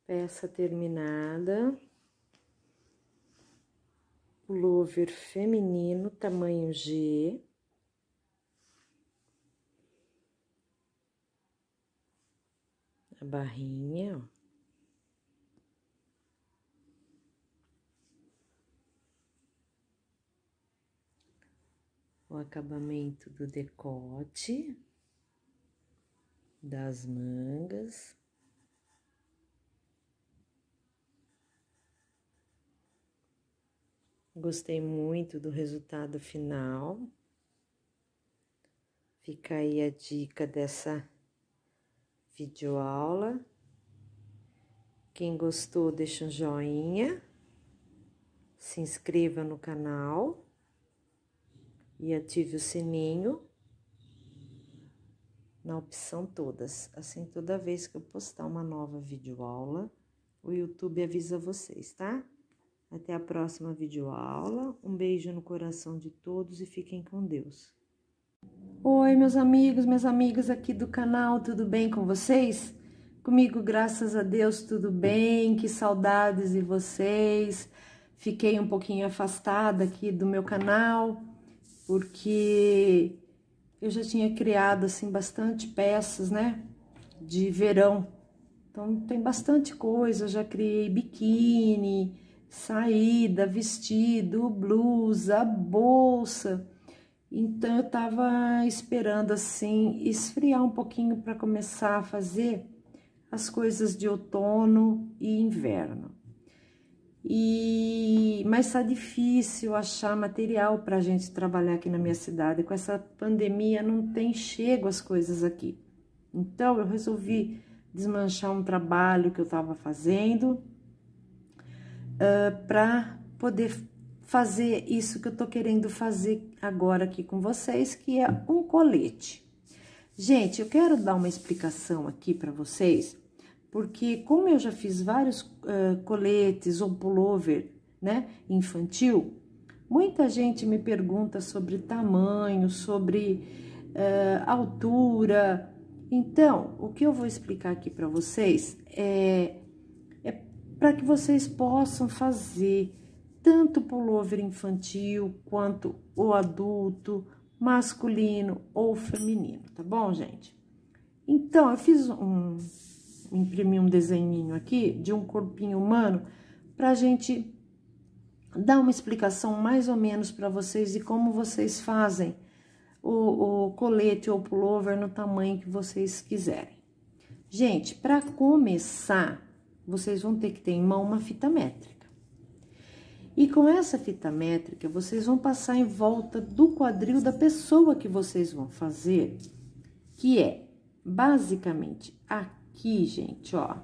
Peça terminada. Pullover feminino, tamanho G. A barrinha, ó. O acabamento do decote, das mangas. Gostei muito do resultado final. Fica aí a dica dessa videoaula. Quem gostou, deixa um joinha, se inscreva no canal e ative o sininho na opção todas. Assim, toda vez que eu postar uma nova videoaula, o YouTube avisa vocês, tá? Até a próxima videoaula. Um beijo no coração de todos e fiquem com Deus. Oi, meus amigos, minhas amigas aqui do canal, tudo bem com vocês? Comigo, graças a Deus, tudo bem, que saudades de vocês. Fiquei um pouquinho afastada aqui do meu canal, porque eu já tinha criado, assim, bastante peças, né, de verão. Então, tem bastante coisa, eu já criei biquíni, saída, vestido, blusa, bolsa. Então, eu tava esperando, assim, esfriar um pouquinho para começar a fazer as coisas de outono e inverno. Mas tá difícil achar material pra gente trabalhar aqui na minha cidade. Com essa pandemia, não tem chego as coisas aqui. Então, eu resolvi desmanchar um trabalho que eu tava fazendo para poder fazer isso que eu tô querendo fazer agora aqui com vocês, que é um colete. Gente, eu quero dar uma explicação aqui para vocês, porque como eu já fiz vários coletes ou pullover, né, infantil, muita gente me pergunta sobre tamanho, sobre altura. Então, o que eu vou explicar aqui para vocês é para que vocês possam fazer tanto pullover infantil quanto o adulto, masculino ou feminino, tá bom, gente? Então, eu fiz imprimi um desenhinho aqui de um corpinho humano pra gente dar uma explicação mais ou menos para vocês de como vocês fazem o colete ou pullover no tamanho que vocês quiserem. Gente, para começar, vocês vão ter que ter em mão uma fita métrica. E com essa fita métrica, vocês vão passar em volta do quadril da pessoa que vocês vão fazer, que é basicamente aqui, gente, ó.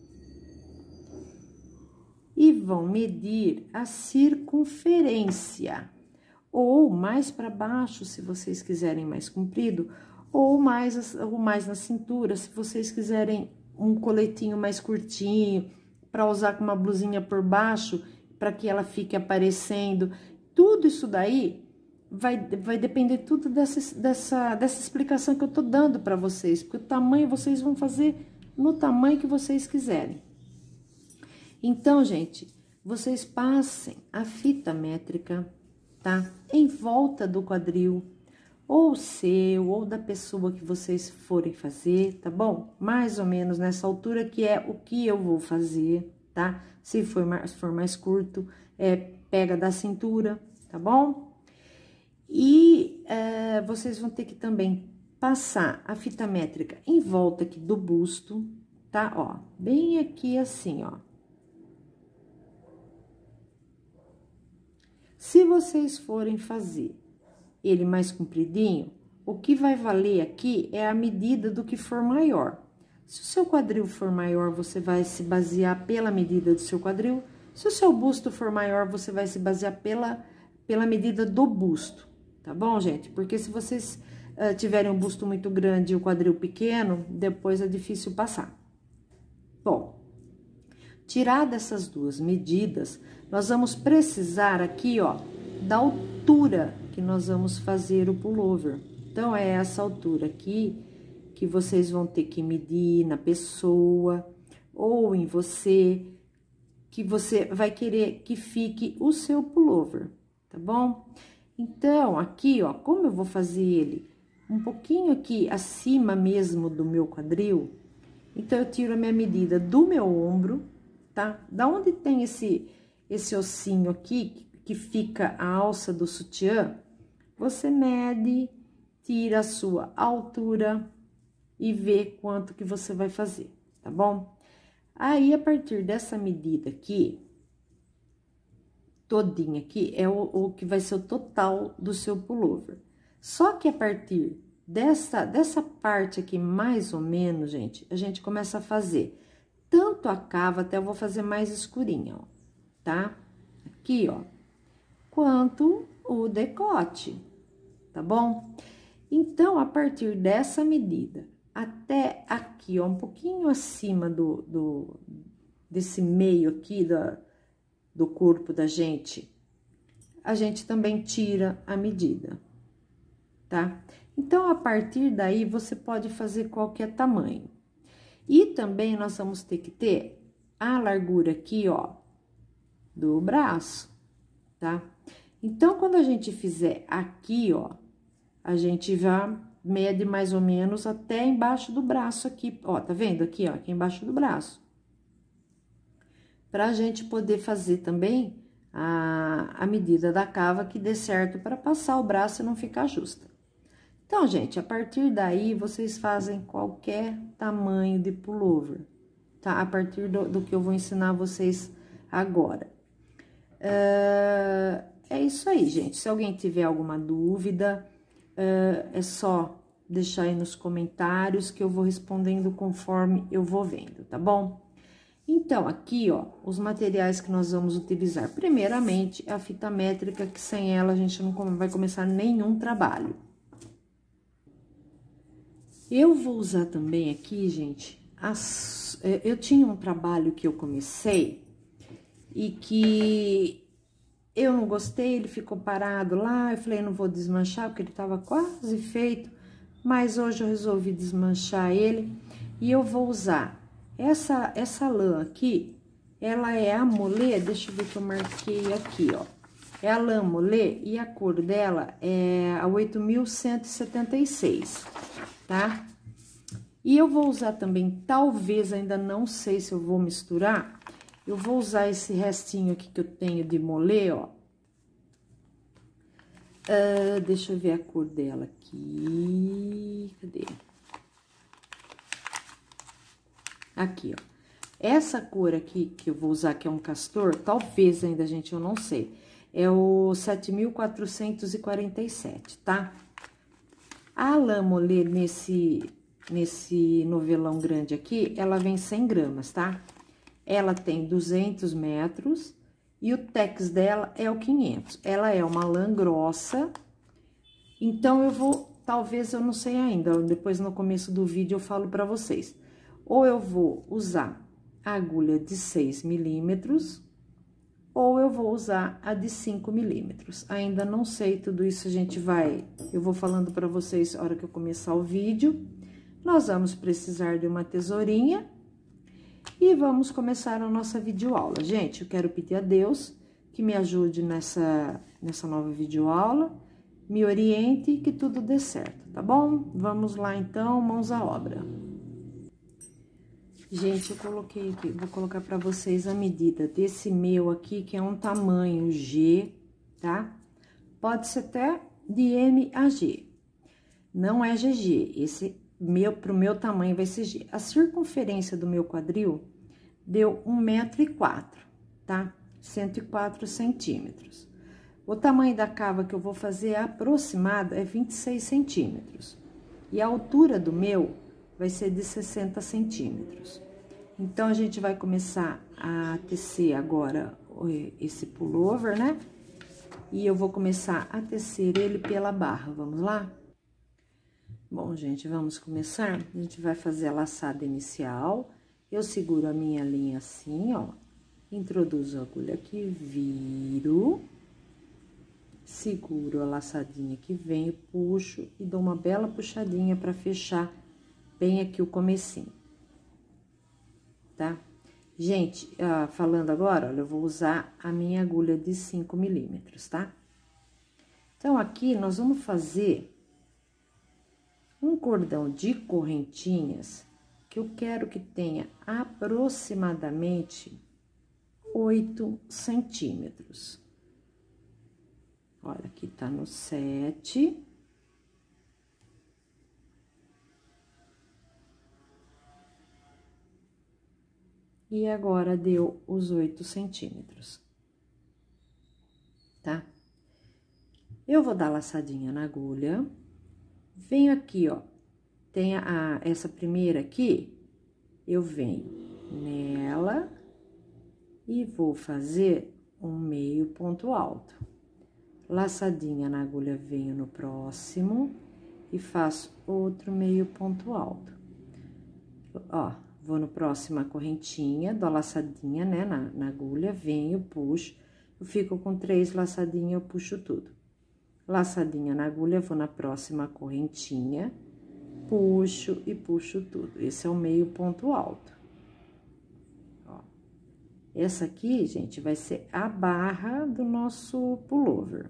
E vão medir a circunferência, ou mais para baixo, se vocês quiserem mais comprido, ou mais na cintura, se vocês quiserem um coletinho mais curtinho, para usar com uma blusinha por baixo, para que ela fique aparecendo. Tudo isso daí vai depender tudo dessa explicação que eu tô dando para vocês, porque o tamanho vocês vão fazer no tamanho que vocês quiserem. Então, gente, vocês passem a fita métrica, tá? Em volta do quadril, ou seu, ou da pessoa que vocês forem fazer, tá bom? Mais ou menos nessa altura, que é o que eu vou fazer, tá? Se for mais curto, pega da cintura, tá bom? E vocês vão ter que também passar a fita métrica em volta aqui do busto, tá? Ó, bem aqui assim, ó. Se vocês forem fazer ele mais compridinho, o que vai valer aqui é a medida do que for maior. Se o seu quadril for maior, você vai se basear pela medida do seu quadril. Se o seu busto for maior, você vai se basear pela medida do busto, tá bom, gente? Porque se vocês tiverem um busto muito grande e o quadril pequeno, depois é difícil passar. Bom, tirada essas duas medidas, nós vamos precisar aqui, ó, da altura que nós vamos fazer o pullover. Então, é essa altura aqui que vocês vão ter que medir na pessoa. ou em você, que você vai querer que fique o seu pullover, tá bom? Então, aqui, ó, como eu vou fazer ele um pouquinho aqui acima mesmo do meu quadril, então eu tiro a minha medida do meu ombro, tá? Da onde tem esse ossinho aqui, que fica a alça do sutiã, você mede, tira a sua altura e vê quanto que você vai fazer, tá bom? Aí, a partir dessa medida aqui, todinha aqui, é o que vai ser o total do seu pullover. Só que a partir dessa parte aqui, mais ou menos, gente, a gente começa a fazer tanto a cava, até eu vou fazer mais escurinha, ó, tá? Aqui, ó, quanto o decote, tá bom? Então, a partir dessa medida, até aqui, ó, um pouquinho acima desse meio aqui do corpo da gente, a gente também tira a medida, tá? Então, a partir daí, você pode fazer qualquer tamanho. E também nós vamos ter que ter a largura aqui, ó, do braço, tá? Então, quando a gente fizer aqui, ó, a gente já mede mais ou menos até embaixo do braço aqui, ó, tá vendo aqui, ó, aqui embaixo do braço. Pra gente poder fazer também a medida da cava que dê certo para passar o braço e não ficar justa. Então, gente, a partir daí, vocês fazem qualquer tamanho de pullover, tá? A partir do que eu vou ensinar vocês agora. É isso aí, gente. Se alguém tiver alguma dúvida, é só deixar aí nos comentários que eu vou respondendo conforme eu vou vendo, tá bom? Então, aqui, ó, os materiais que nós vamos utilizar. Primeiramente, a fita métrica, que sem ela a gente não vai começar nenhum trabalho. Eu vou usar também aqui, gente, eu tinha um trabalho que eu comecei e que eu não gostei, ele ficou parado lá, eu falei, não vou desmanchar, porque ele tava quase feito, mas hoje eu resolvi desmanchar ele e eu vou usar essa lã aqui, ela é a molê, deixa eu ver que eu marquei aqui, ó, é a lã molê e a cor dela é a 8176, tá? E eu vou usar também, talvez, ainda não sei se eu vou misturar, eu vou usar esse restinho aqui que eu tenho de molê, ó. Deixa eu ver a cor dela aqui, cadê? Aqui, ó. Essa cor aqui que eu vou usar, que é um castor, talvez ainda, gente, eu não sei. É o 7447, tá? A lã molê nesse novelão grande aqui, ela vem 100 gramas, tá? Ela tem 200 metros e o tex dela é o 500. Ela é uma lã grossa, então eu vou, talvez eu não sei ainda, depois no começo do vídeo eu falo pra vocês. Ou eu vou usar a agulha de 6 milímetros, ou eu vou usar a de 5 milímetros. Ainda não sei, tudo isso eu vou falando pra vocês na hora que eu começar o vídeo. Nós vamos precisar de uma tesourinha e vamos começar a nossa videoaula. Gente, eu quero pedir a Deus que me ajude nessa nova videoaula, me oriente e que tudo dê certo, tá bom? Vamos lá, então, mãos à obra. Gente, eu coloquei aqui, vou colocar pra vocês a medida desse meu aqui, que é um tamanho G, tá? Pode ser até de M a G, não é GG, pro meu tamanho vai ser G. A circunferência do meu quadril deu 1,04 m, tá? 104 centímetros. O tamanho da cava que eu vou fazer aproximado é 26 centímetros. E a altura do meu vai ser de 60 centímetros. Então, a gente vai começar a tecer agora esse pullover, né? E eu vou começar a tecer ele pela barra, vamos lá? Bom, gente, vamos começar? A gente vai fazer a laçada inicial. Eu seguro a minha linha assim, ó. Introduzo a agulha aqui, viro. Seguro a laçadinha que venho, puxo e dou uma bela puxadinha pra fechar bem aqui o comecinho, tá? Gente, falando agora, olha, eu vou usar a minha agulha de 5 milímetros, tá? Então, aqui nós vamos fazer um cordão de correntinhas que eu quero que tenha aproximadamente 8 centímetros. Olha, aqui tá no 7. E agora deu os 8 centímetros, tá? Eu vou dar laçadinha na agulha, venho aqui, ó, tem essa primeira aqui, eu venho nela e vou fazer um meio ponto alto. Laçadinha na agulha, venho no próximo e faço outro meio ponto alto. Ó, vou no próximo a correntinha, dou a laçadinha, né, na agulha, venho, puxo, eu fico com 3 laçadinhas, eu puxo tudo. Laçadinha na agulha, vou na próxima correntinha, puxo e puxo tudo. Esse é o meio ponto alto. Ó. Essa aqui, gente, vai ser a barra do nosso pullover.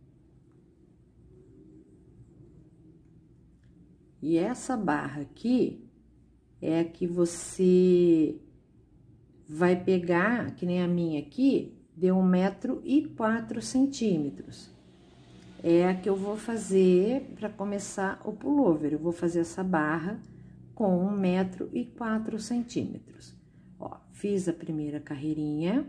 E essa barra aqui é a que você vai pegar, que nem a minha aqui, deu 1,04 m. É a que eu vou fazer para começar o pullover. Eu vou fazer essa barra com 1,04 m. Ó, fiz a primeira carreirinha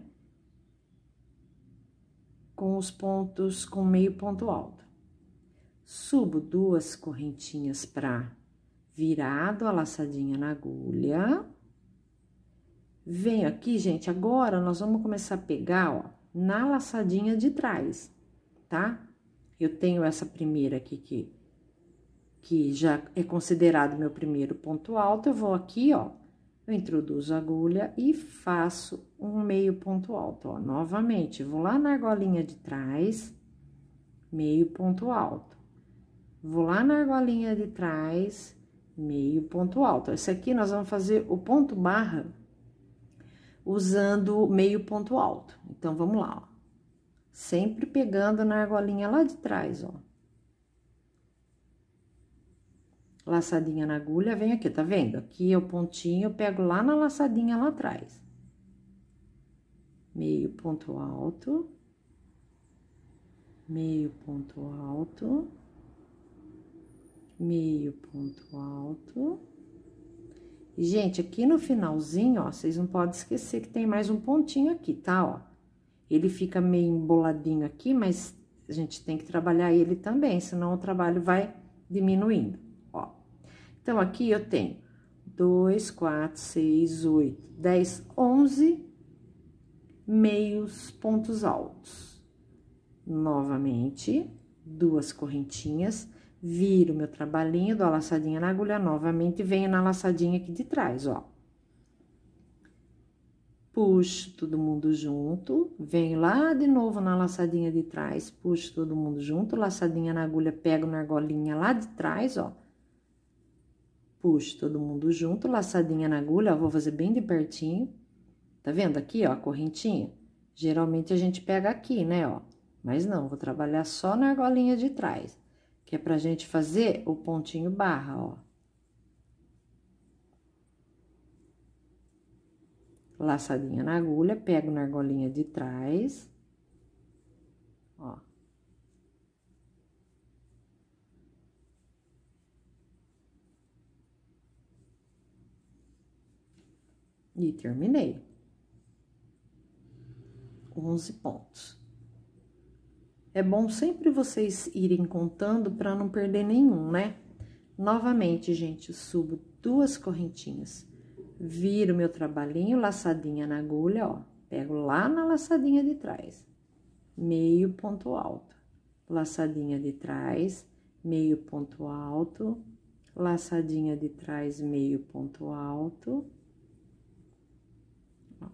com os pontos com meio ponto alto. Subo 2 correntinhas para virado, a laçadinha na agulha. Venho aqui, gente, agora nós vamos começar a pegar, ó, na laçadinha de trás, tá? Eu tenho essa primeira aqui, que já é considerado meu primeiro ponto alto, eu vou aqui, ó, eu introduzo a agulha e faço um meio ponto alto, ó. Novamente, vou lá na argolinha de trás, meio ponto alto. Vou lá na argolinha de trás, meio ponto alto. Esse aqui nós vamos fazer o ponto barra usando meio ponto alto. Então, vamos lá, ó. Sempre pegando na argolinha lá de trás, ó. Laçadinha na agulha, vem aqui, tá vendo? Aqui é o pontinho, eu pego lá na laçadinha lá atrás. Meio ponto alto. Meio ponto alto. Meio ponto alto. E, gente, aqui no finalzinho, ó, vocês não podem esquecer que tem mais um pontinho aqui, tá, ó? Ele fica meio emboladinho aqui, mas a gente tem que trabalhar ele também, senão o trabalho vai diminuindo, ó. Então, aqui eu tenho 2, 4, 6, 8, 10, 11 meios pontos altos. Novamente, 2 correntinhas, viro meu trabalhinho, dou a laçadinha na agulha, novamente, venho na laçadinha aqui de trás, ó. Puxo todo mundo junto, venho lá de novo na laçadinha de trás, puxo todo mundo junto, laçadinha na agulha, pego na argolinha lá de trás, ó. Puxo todo mundo junto, laçadinha na agulha, ó, vou fazer bem de pertinho. Tá vendo aqui, ó, a correntinha? Geralmente a gente pega aqui, né, ó. Mas não, vou trabalhar só na argolinha de trás, que é pra gente fazer o pontinho barra, ó. Laçadinha na agulha, pego na argolinha de trás, ó. E terminei. 11 pontos. É bom sempre vocês irem contando para não perder nenhum, né? Novamente, gente, subo 2 correntinhas. Viro meu trabalhinho, laçadinha na agulha, ó. Pego lá na laçadinha de trás. Meio ponto alto. Laçadinha de trás, meio ponto alto. Laçadinha de trás, meio ponto alto. Ó.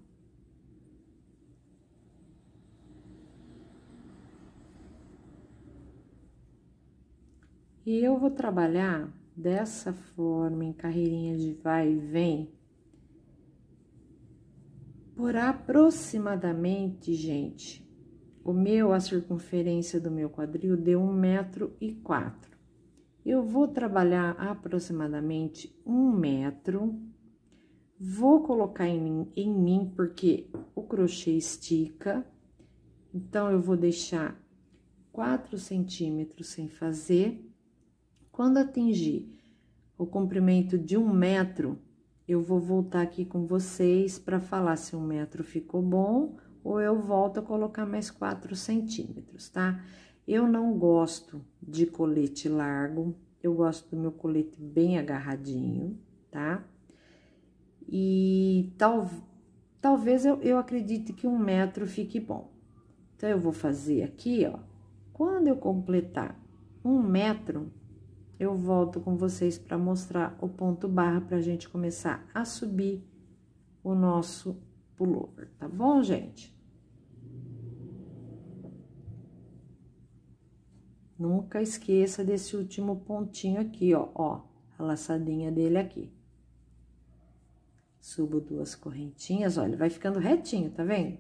E eu vou trabalhar dessa forma, em carreirinha de vai e vem, Por aproximadamente, gente, a circunferência do meu quadril deu 1,04 m. Eu vou trabalhar aproximadamente 1 metro, vou colocar em mim, porque o crochê estica, então eu vou deixar 4 centímetros sem fazer. Quando atingir o comprimento de 1 metro, eu vou voltar aqui com vocês para falar se 1 metro ficou bom ou eu volto a colocar mais 4 centímetros, tá? Eu não gosto de colete largo, eu gosto do meu colete bem agarradinho, tá? E talvez eu acredite que 1 metro fique bom. Então, eu vou fazer aqui, ó. Quando eu completar 1 metro, eu volto com vocês para mostrar o ponto barra pra gente começar a subir o nosso pullover, tá bom, gente? Nunca esqueça desse último pontinho aqui, ó, a laçadinha dele aqui. Subo 2 correntinhas, olha, vai ficando retinho, tá vendo?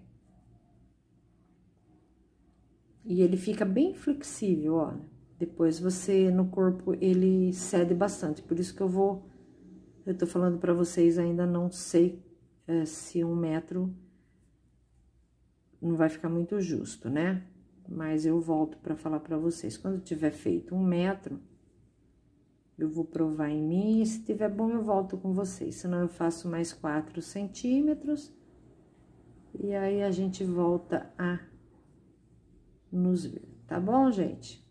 E ele fica bem flexível, olha. Depois você, no corpo, ele cede bastante, por isso que eu tô falando pra vocês, ainda não sei se 1 metro não vai ficar muito justo, né? Mas eu volto pra falar pra vocês. Quando tiver feito 1 metro, eu vou provar em mim, e se tiver bom, eu volto com vocês. Senão, eu faço mais 4 centímetros, e aí a gente volta a nos ver, tá bom, gente?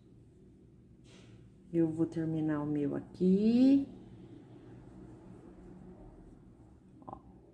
Eu vou terminar o meu aqui. Ó.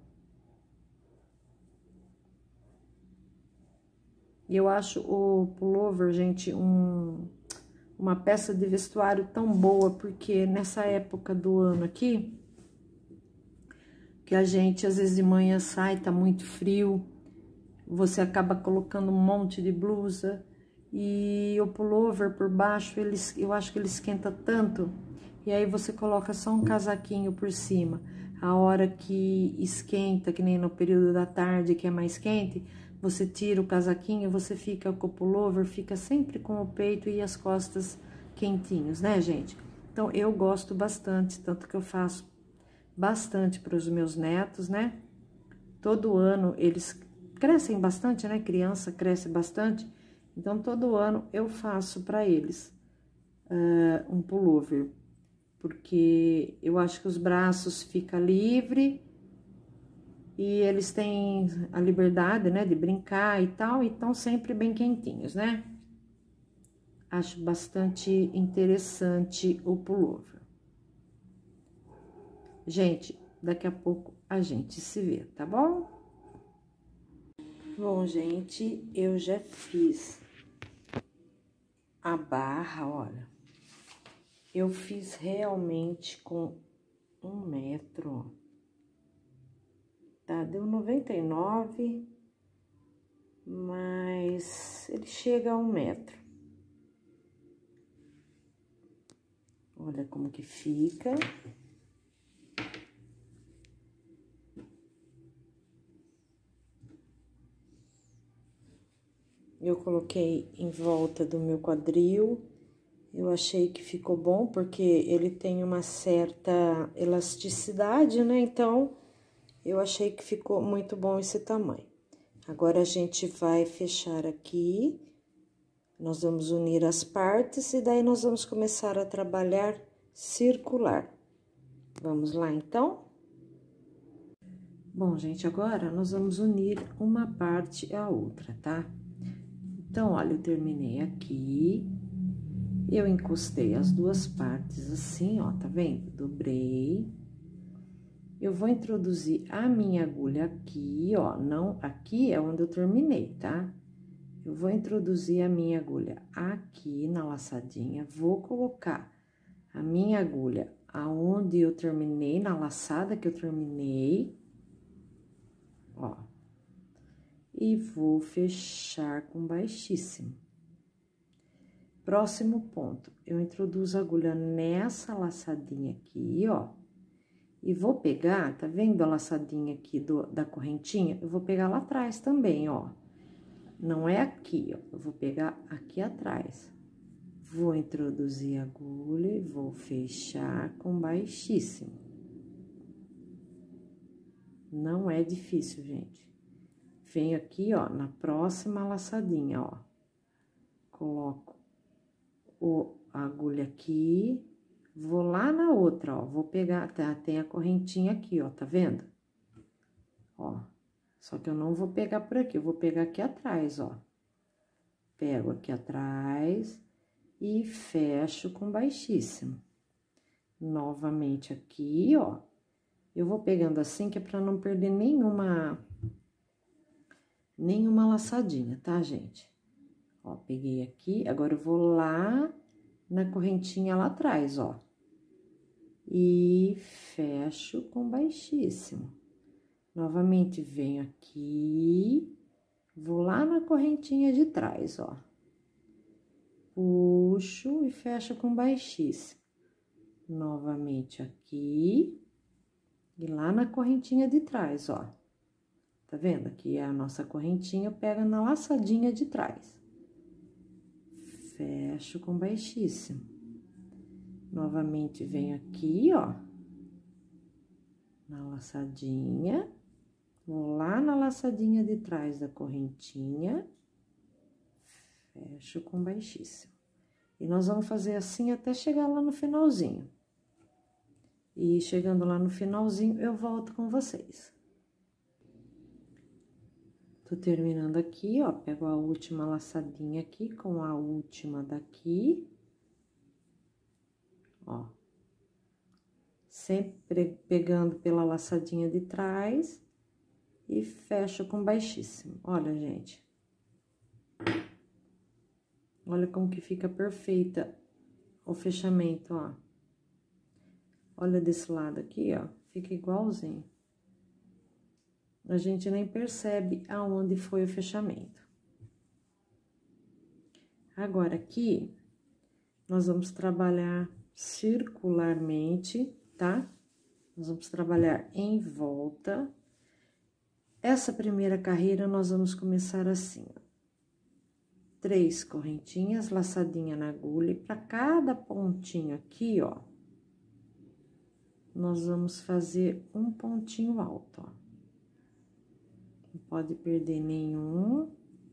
Eu acho o pullover, gente, uma peça de vestuário tão boa, porque nessa época do ano aqui, que a gente, às vezes, de manhã sai, tá muito frio, você acaba colocando um monte de blusa, e o pullover por baixo, eu acho que ele esquenta tanto, e aí você coloca só um casaquinho por cima. A hora que esquenta, que nem no período da tarde, que é mais quente, você tira o casaquinho, você fica com o pullover, fica sempre com o peito e as costas quentinhos, né, gente? Então, eu gosto bastante, tanto que eu faço bastante para os meus netos, né? Todo ano eles crescem bastante, né? Criança cresce bastante, então todo ano eu faço para eles um pullover, porque eu acho que os braços ficam livres e eles têm a liberdade, né, de brincar e tal, e estão sempre bem quentinhos, né? Acho bastante interessante o pullover. Gente, daqui a pouco a gente se vê, tá bom? Bom, gente, eu já fiz a barra, olha. Eu fiz realmente com 1 metro, ó. Tá, deu 99, mas ele chega a 1 metro. Olha como que fica. Eu coloquei em volta do meu quadril, eu achei que ficou bom, porque ele tem uma certa elasticidade, né? Então, eu achei que ficou muito bom esse tamanho. Agora, a gente vai fechar aqui, nós vamos unir as partes e daí nós vamos começar a trabalhar circular. Vamos lá, então? Bom, gente, agora nós vamos unir uma parte à outra, tá? Então, olha, eu terminei aqui, eu encostei as 2 partes assim, ó, tá vendo? Dobrei. Eu vou introduzir a minha agulha aqui, ó, não, aqui é onde eu terminei, tá? Eu vou introduzir a minha agulha aqui na laçadinha, vou colocar a minha agulha aonde eu terminei, na laçada que eu terminei, ó. E vou fechar com baixíssimo. Próximo ponto, eu introduzo a agulha nessa laçadinha aqui, ó. E vou pegar, tá vendo a laçadinha aqui da correntinha? Eu vou pegar lá atrás também, ó. Não é aqui, ó. Eu vou pegar aqui atrás. Vou introduzir a agulha e vou fechar com baixíssimo. Não é difícil, gente. Venho aqui, ó, na próxima laçadinha, ó. Coloco a agulha aqui, vou lá na outra, ó. Vou pegar, tem a correntinha aqui, ó, tá vendo? Ó, só que eu não vou pegar por aqui, eu vou pegar aqui atrás, ó. Pego aqui atrás e fecho com baixíssimo. Novamente aqui, ó. Eu vou pegando assim, que é pra não perder nenhuma laçadinha, tá, gente? Ó, peguei aqui, agora eu vou lá na correntinha lá atrás, ó. E fecho com baixíssimo. Novamente, venho aqui, vou lá na correntinha de trás, ó. Puxo e fecho com baixíssimo. Novamente aqui, e lá na correntinha de trás, ó. Tá vendo? Aqui é a nossa correntinha, pega na laçadinha de trás. Fecho com baixíssimo. Novamente, venho aqui, ó. Na laçadinha. Vou lá na laçadinha de trás da correntinha. Fecho com baixíssimo. E nós vamos fazer assim até chegar lá no finalzinho. E chegando lá no finalzinho, eu volto com vocês. Tô terminando aqui, ó, pego a última laçadinha aqui com a última daqui. Ó. Sempre pegando pela laçadinha de trás e fecho com baixíssimo. Olha, gente. Olha como que fica perfeita o fechamento, ó. Olha desse lado aqui, ó, fica igualzinho. A gente nem percebe aonde foi o fechamento. Agora, aqui, nós vamos trabalhar circularmente, tá? Nós vamos trabalhar em volta. Essa primeira carreira, nós vamos começar assim, ó. 3 correntinhas, laçadinha na agulha, e pra cada pontinho aqui, ó, nós vamos fazer um pontinho alto, ó. Não pode perder nenhum.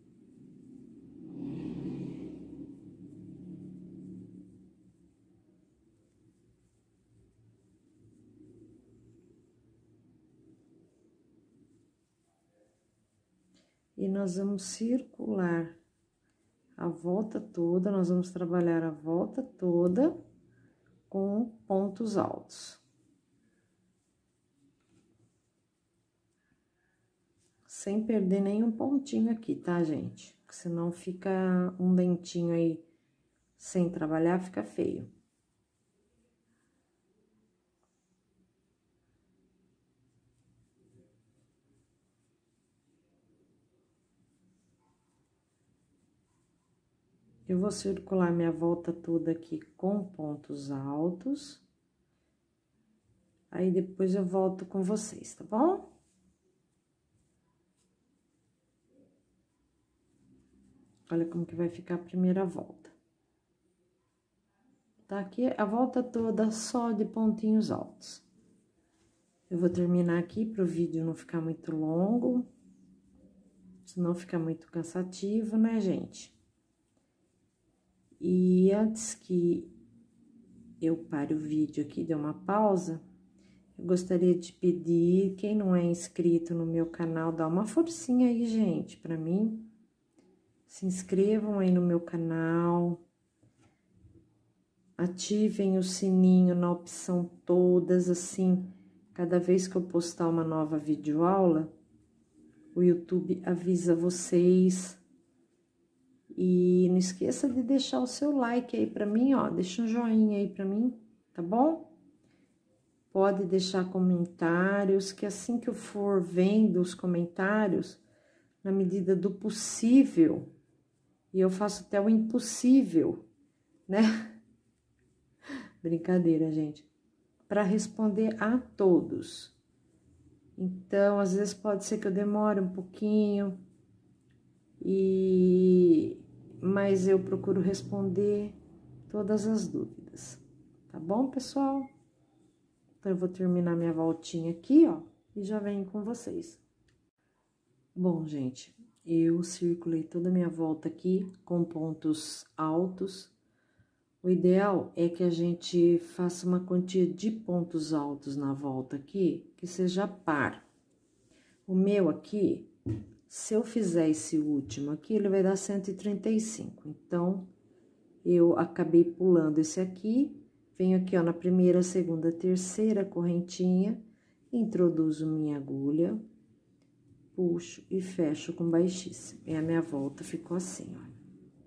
E nós vamos circular a volta toda, nós vamos trabalhar a volta toda com pontos altos. Sem perder nenhum pontinho aqui, tá, gente? Porque senão fica um dentinho aí sem trabalhar, fica feio. Eu vou circular minha volta toda aqui com pontos altos. Aí, depois eu volto com vocês, tá bom? Olha como que vai ficar a primeira volta. Tá aqui a volta toda só de pontinhos altos. Eu vou terminar aqui para o vídeo não ficar muito longo, senão fica muito cansativo, né, gente? E antes que eu pare o vídeo aqui, dê uma pausa, eu gostaria de pedir, quem não é inscrito no meu canal, dá uma forcinha aí, gente, pra mim. Se inscrevam aí no meu canal, ativem o sininho na opção todas, assim, cada vez que eu postar uma nova videoaula, o YouTube avisa vocês. E não esqueça de deixar o seu like aí pra mim, ó, deixa um joinha aí pra mim, tá bom? Pode deixar comentários, que assim que eu for vendo os comentários, na medida do possível, e eu faço até o impossível, né? Brincadeira, gente. para responder a todos. Então, às vezes pode ser que eu demore um pouquinho, mas eu procuro responder todas as dúvidas, tá bom, pessoal? Então, eu vou terminar minha voltinha aqui, ó, e já venho com vocês. Bom, gente, eu circulei toda a minha volta aqui com pontos altos. O ideal é que a gente faça uma quantia de pontos altos na volta aqui, que seja par. O meu aqui, se eu fizer esse último aqui, ele vai dar 135. Então, eu acabei pulando esse aqui, venho aqui, ó, na primeira, segunda, terceira correntinha, introduzo minha agulha, puxo e fecho com baixíssimo. E a minha volta ficou assim, ó.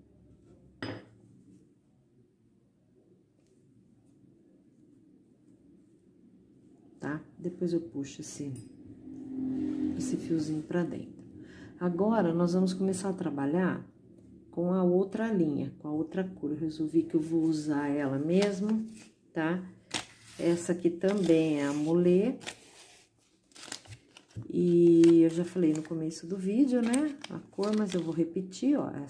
Tá? Depois eu puxo esse fiozinho pra dentro. Agora, nós vamos começar a trabalhar com a outra linha, com a outra cor. Eu resolvi que eu vou usar ela mesmo, tá? Essa aqui também é a mulê. E eu já falei no começo do vídeo, né? A cor, mas eu vou repetir, ó, é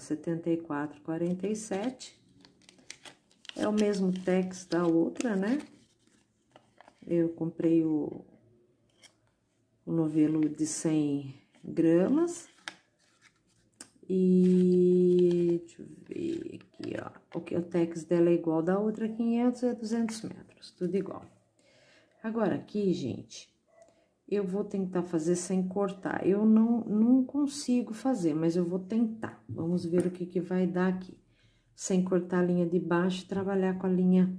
7447. É o mesmo tex da outra, né? Eu comprei o novelo de 100 gramas. E deixa eu ver aqui, ó. O tex dela é igual da outra, 500 e 200 metros, tudo igual. Agora, aqui, gente, eu vou tentar fazer sem cortar. Eu não consigo fazer, mas eu vou tentar. Vamos ver o que que vai dar aqui. Sem cortar a linha de baixo e trabalhar com a linha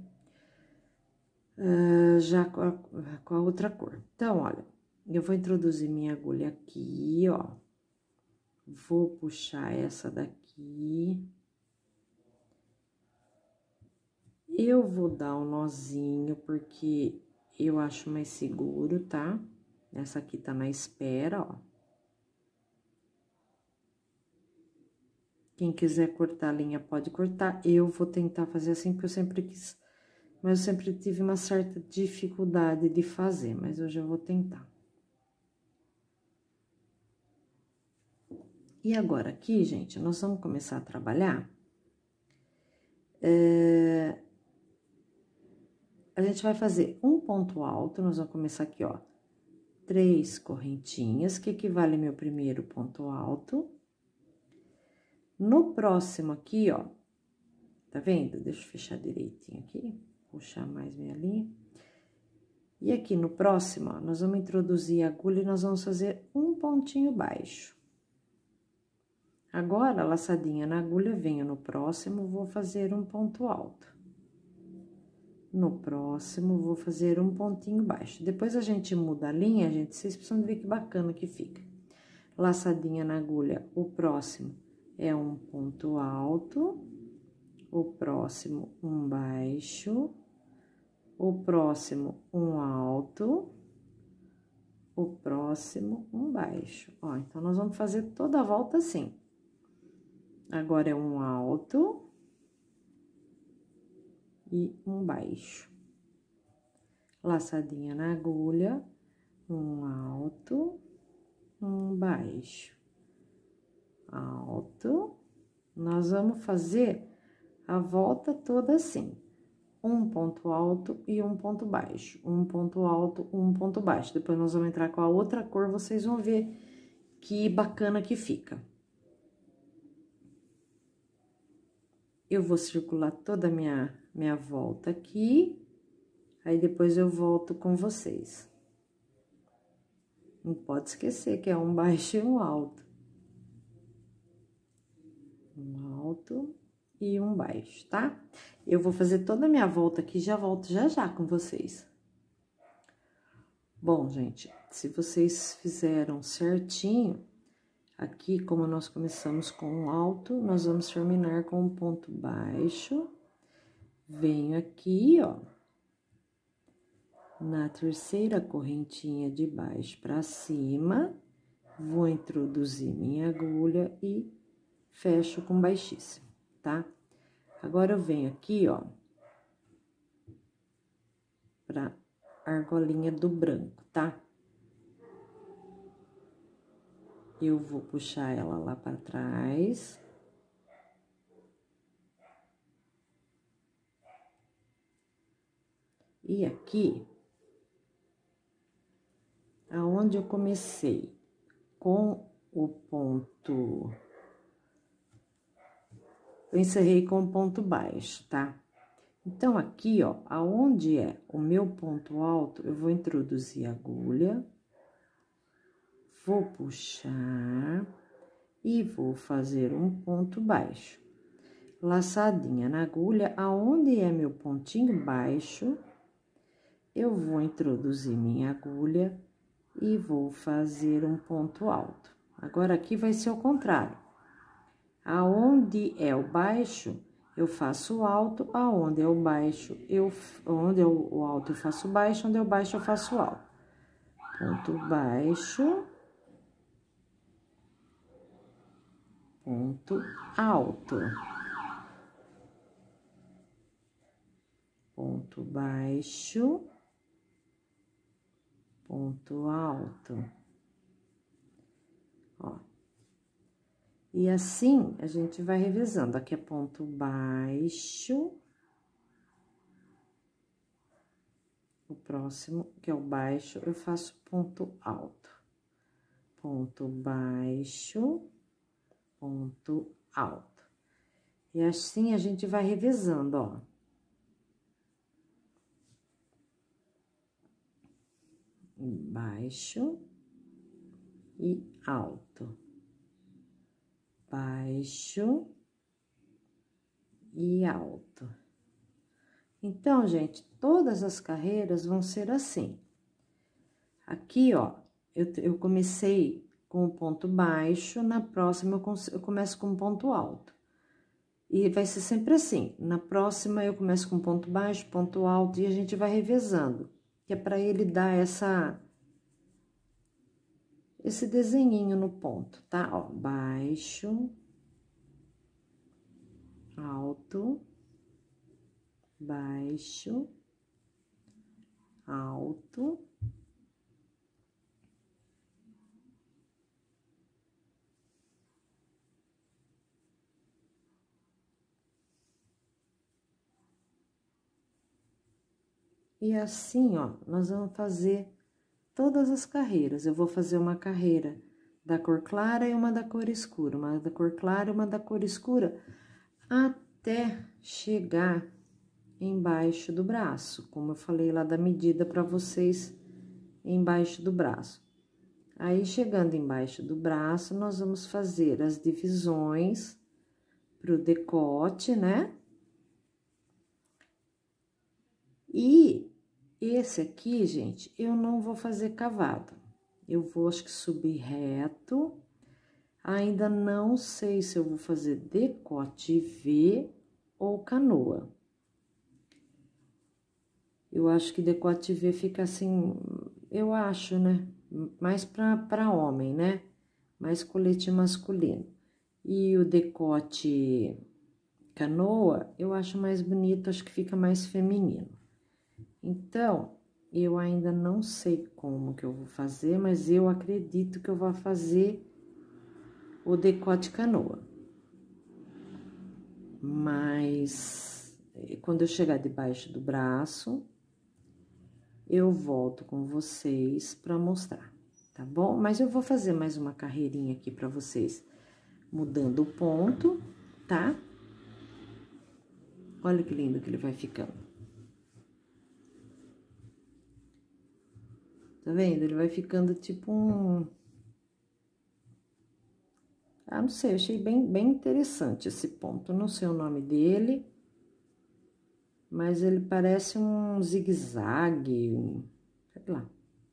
já com a outra cor. Então, olha, eu vou introduzir minha agulha aqui, ó. Vou puxar essa daqui. Eu vou dar um nozinho, porque eu acho mais seguro, tá? Essa aqui tá na espera, ó. Quem quiser cortar a linha, pode cortar. Eu vou tentar fazer assim, porque eu sempre quis... Mas eu sempre tive uma certa dificuldade de fazer, mas hoje eu vou tentar. E agora, aqui, gente, nós vamos começar a trabalhar. A gente vai fazer um ponto alto, nós vamos começar aqui, ó. 3 correntinhas, que equivale ao meu primeiro ponto alto. No próximo aqui, ó, tá vendo? Deixa eu fechar direitinho aqui, puxar mais minha linha. E aqui no próximo, ó, nós vamos introduzir a agulha e nós vamos fazer um pontinho baixo. Agora, laçadinha na agulha, venho no próximo, vou fazer um ponto alto. No próximo, vou fazer um pontinho baixo. Depois a gente muda a linha, gente, vocês precisam ver que bacana que fica. Laçadinha na agulha, o próximo é um ponto alto, o próximo um baixo, o próximo um alto, o próximo um baixo. Ó, então, nós vamos fazer toda a volta assim. Agora, é um alto e um baixo. Laçadinha na agulha, um alto, um baixo. Alto. Nós vamos fazer a volta toda assim. Um ponto alto e um ponto baixo. Um ponto alto, um ponto baixo. Depois, nós vamos entrar com a outra cor, vocês vão ver que bacana que fica. Eu vou circular toda a minha volta aqui, aí depois eu volto com vocês. Não pode esquecer que é um baixo e um alto. Um alto e um baixo, tá? Eu vou fazer toda a minha volta aqui, já volto já com vocês. Bom, gente, se vocês fizeram certinho... Aqui, como nós começamos com um alto, nós vamos terminar com um ponto baixo. Venho aqui, ó, na terceira correntinha de baixo pra cima, vou introduzir minha agulha e fecho com baixíssimo, tá? Agora, eu venho aqui, ó, pra argolinha do branco, tá? Eu vou puxar ela lá pra trás. E aqui, aonde eu comecei com o ponto, eu encerrei com o ponto baixo, tá? Então, aqui, ó, aonde é o meu ponto alto, eu vou introduzir a agulha, vou puxar e vou fazer um ponto baixo. Laçadinha na agulha, aonde é meu pontinho baixo, eu vou introduzir minha agulha e vou fazer um ponto alto. Agora, aqui vai ser o contrário. Aonde é o baixo, eu faço o alto, aonde é o baixo, onde é o alto eu faço baixo, onde é o baixo eu faço alto. Ponto baixo, ponto alto. Ponto baixo, ponto alto. Ó. E assim, a gente vai revezando. Aqui é ponto baixo. O próximo, que é o baixo, eu faço ponto alto. Ponto baixo, ponto alto. E assim, a gente vai revezando, ó. Baixo e alto. Baixo e alto. Então, gente, todas as carreiras vão ser assim. Aqui, ó, eu comecei com o ponto baixo, na próxima eu começo com ponto alto. E vai ser sempre assim, na próxima eu começo com ponto baixo, ponto alto, e a gente vai revezando. Que é para ele dar esse desenhinho no ponto, tá? Ó, baixo, alto, baixo, alto. E assim, ó, nós vamos fazer todas as carreiras. Eu vou fazer uma carreira da cor clara e uma da cor escura, uma da cor clara e uma da cor escura, até chegar embaixo do braço, como eu falei lá da medida para vocês, embaixo do braço. Aí, chegando embaixo do braço, nós vamos fazer as divisões pro decote, né? E esse aqui, gente, eu não vou fazer cavado. Eu vou, acho que, subir reto. Ainda não sei se eu vou fazer decote V ou canoa. Eu acho que decote V fica assim, eu acho, né? Mais para homem, né? Mais colete masculino. E o decote canoa, eu acho mais bonito, acho que fica mais feminino. Então, eu ainda não sei como que eu vou fazer, mas eu acredito que eu vou fazer o decote canoa. Mas, quando eu chegar debaixo do braço, eu volto com vocês para mostrar, tá bom? Mas eu vou fazer mais uma carreirinha aqui para vocês, mudando o ponto, tá? Olha que lindo que ele vai ficando. Tá vendo? Ele vai ficando tipo um... Ah, não sei, eu achei bem interessante esse ponto. Não sei o nome dele, mas ele parece um zigue-zague, sei lá.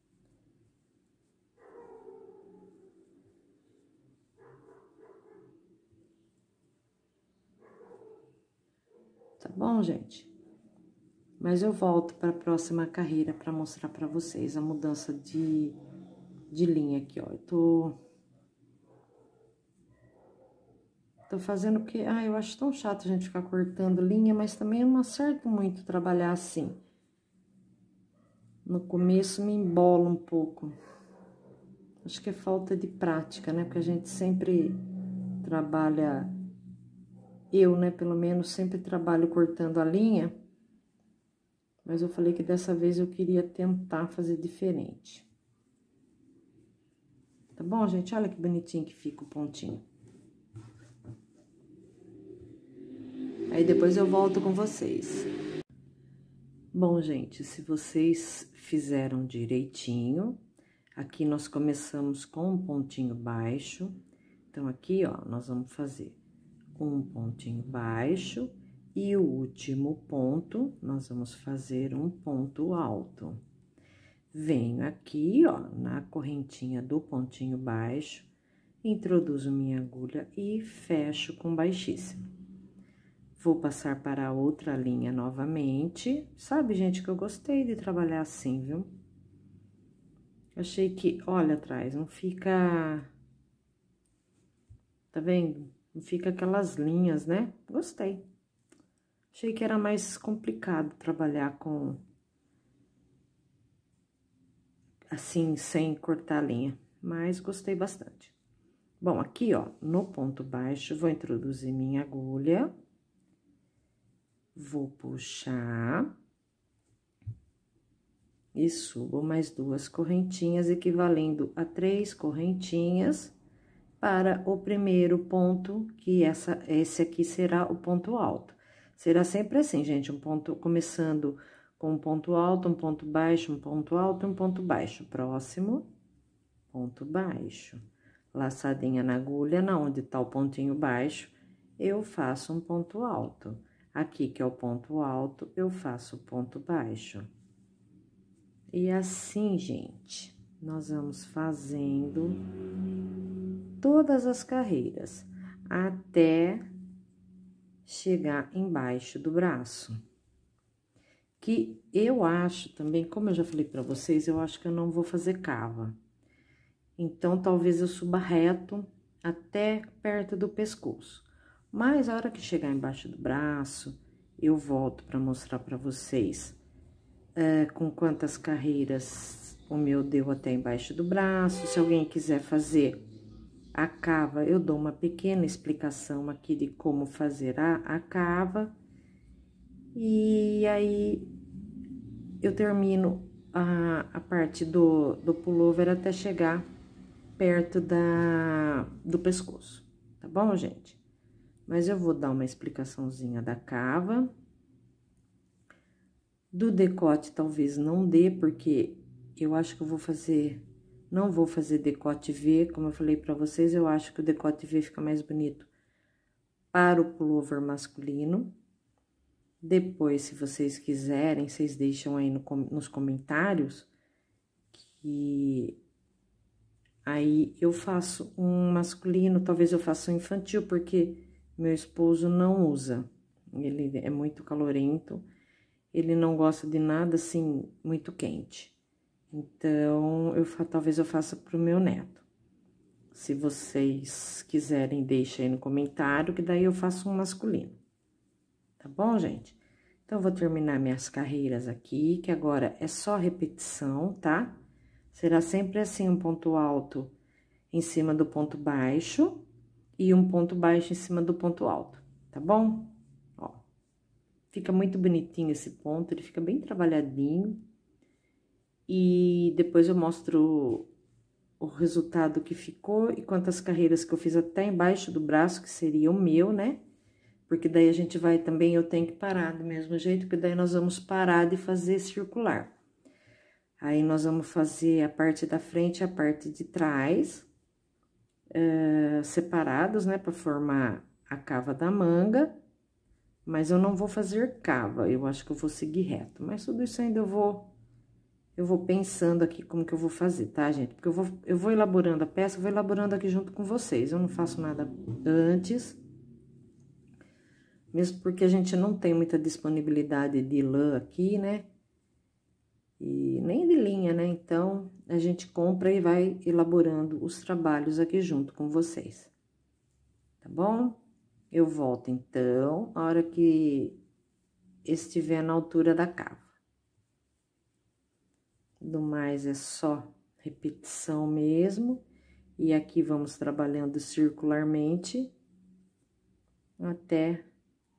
Tá bom, gente? Mas eu volto para a próxima carreira para mostrar para vocês a mudança de linha aqui, ó. Eu tô fazendo porque... Ah, eu acho tão chato a gente ficar cortando linha, mas também eu não acerto muito trabalhar assim. No começo me embola um pouco. Acho que é falta de prática, né? Porque a gente sempre trabalha, eu, né, pelo menos, sempre trabalho cortando a linha. Mas eu falei que dessa vez eu queria tentar fazer diferente. Tá bom, gente? Olha que bonitinho que fica o pontinho. Aí depois eu volto com vocês. Bom, gente, se vocês fizeram direitinho, aqui nós começamos com um pontinho baixo. Então, aqui, ó, nós vamos fazer um pontinho baixo e o último ponto, nós vamos fazer um ponto alto. Venho aqui, ó, na correntinha do pontinho baixo, introduzo minha agulha e fecho com baixíssimo. Vou passar para a outra linha novamente. Sabe, gente, que eu gostei de trabalhar assim, viu? Achei que, olha atrás, não fica... Tá vendo? Não fica aquelas linhas, né? Gostei. Achei que era mais complicado trabalhar com... assim, sem cortar a linha. Mas gostei bastante. Bom, aqui, ó, no ponto baixo, vou introduzir minha agulha. Vou puxar e subo mais 2 correntinhas, equivalendo a 3 correntinhas para o primeiro ponto, que esse aqui será o ponto alto. Será sempre assim, gente, um ponto, começando com um ponto alto, um ponto baixo, um ponto alto, um ponto baixo. Próximo, ponto baixo. Laçadinha na agulha, na onde tá o pontinho baixo, eu faço um ponto alto. Aqui, que é o ponto alto, eu faço o ponto baixo. E assim, gente, nós vamos fazendo todas as carreiras, até chegar embaixo do braço. Que eu acho também, como eu já falei pra vocês, eu acho que eu não vou fazer cava. Então, talvez eu suba reto até perto do pescoço. Mas, a hora que chegar embaixo do braço, eu volto para mostrar para vocês com quantas carreiras o meu deu até embaixo do braço. Se alguém quiser fazer a cava, eu dou uma pequena explicação aqui de como fazer a cava. E aí, eu termino a parte do pullover até chegar perto do pescoço, tá bom, gente? Mas eu vou dar uma explicaçãozinha da cava. Do decote, talvez não dê, porque eu acho que eu vou fazer... Não vou fazer decote V, como eu falei pra vocês, eu acho que o decote V fica mais bonito para o pullover masculino. Depois, se vocês quiserem, vocês deixam aí nos comentários que... Aí, eu faço um masculino, talvez eu faça um infantil, porque meu esposo não usa. Ele é muito calorento, ele não gosta de nada, assim, muito quente. Então, talvez eu faça pro meu neto. Se vocês quiserem, deixa aí no comentário, que daí eu faço um masculino. Tá bom, gente? Então, eu vou terminar minhas carreiras aqui, que agora é só repetição, tá? Será sempre assim, um ponto alto em cima do ponto baixo e um ponto baixo em cima do ponto alto, tá bom? Ó, fica muito bonitinho esse ponto, ele fica bem trabalhadinho. E depois eu mostro o resultado que ficou e quantas carreiras que eu fiz até embaixo do braço, que seria o meu, né? Porque daí a gente vai também, eu tenho que parar do mesmo jeito, porque daí nós vamos parar de fazer circular. Aí, nós vamos fazer a parte da frente e a parte de trás, separados, né, para formar a cava da manga. Mas eu não vou fazer cava, eu acho que eu vou seguir reto. Mas tudo isso ainda eu vou pensando aqui como que eu vou fazer, tá, gente? Porque eu vou elaborando a peça, eu vou elaborando aqui junto com vocês. Eu não faço nada antes, mesmo porque a gente não tem muita disponibilidade de lã aqui, né? E nem de linha, né? Então, a gente compra e vai elaborando os trabalhos aqui junto com vocês. Tá bom? Eu volto, então, a hora que estiver na altura da cava. Do mais é só repetição mesmo. E aqui vamos trabalhando circularmente até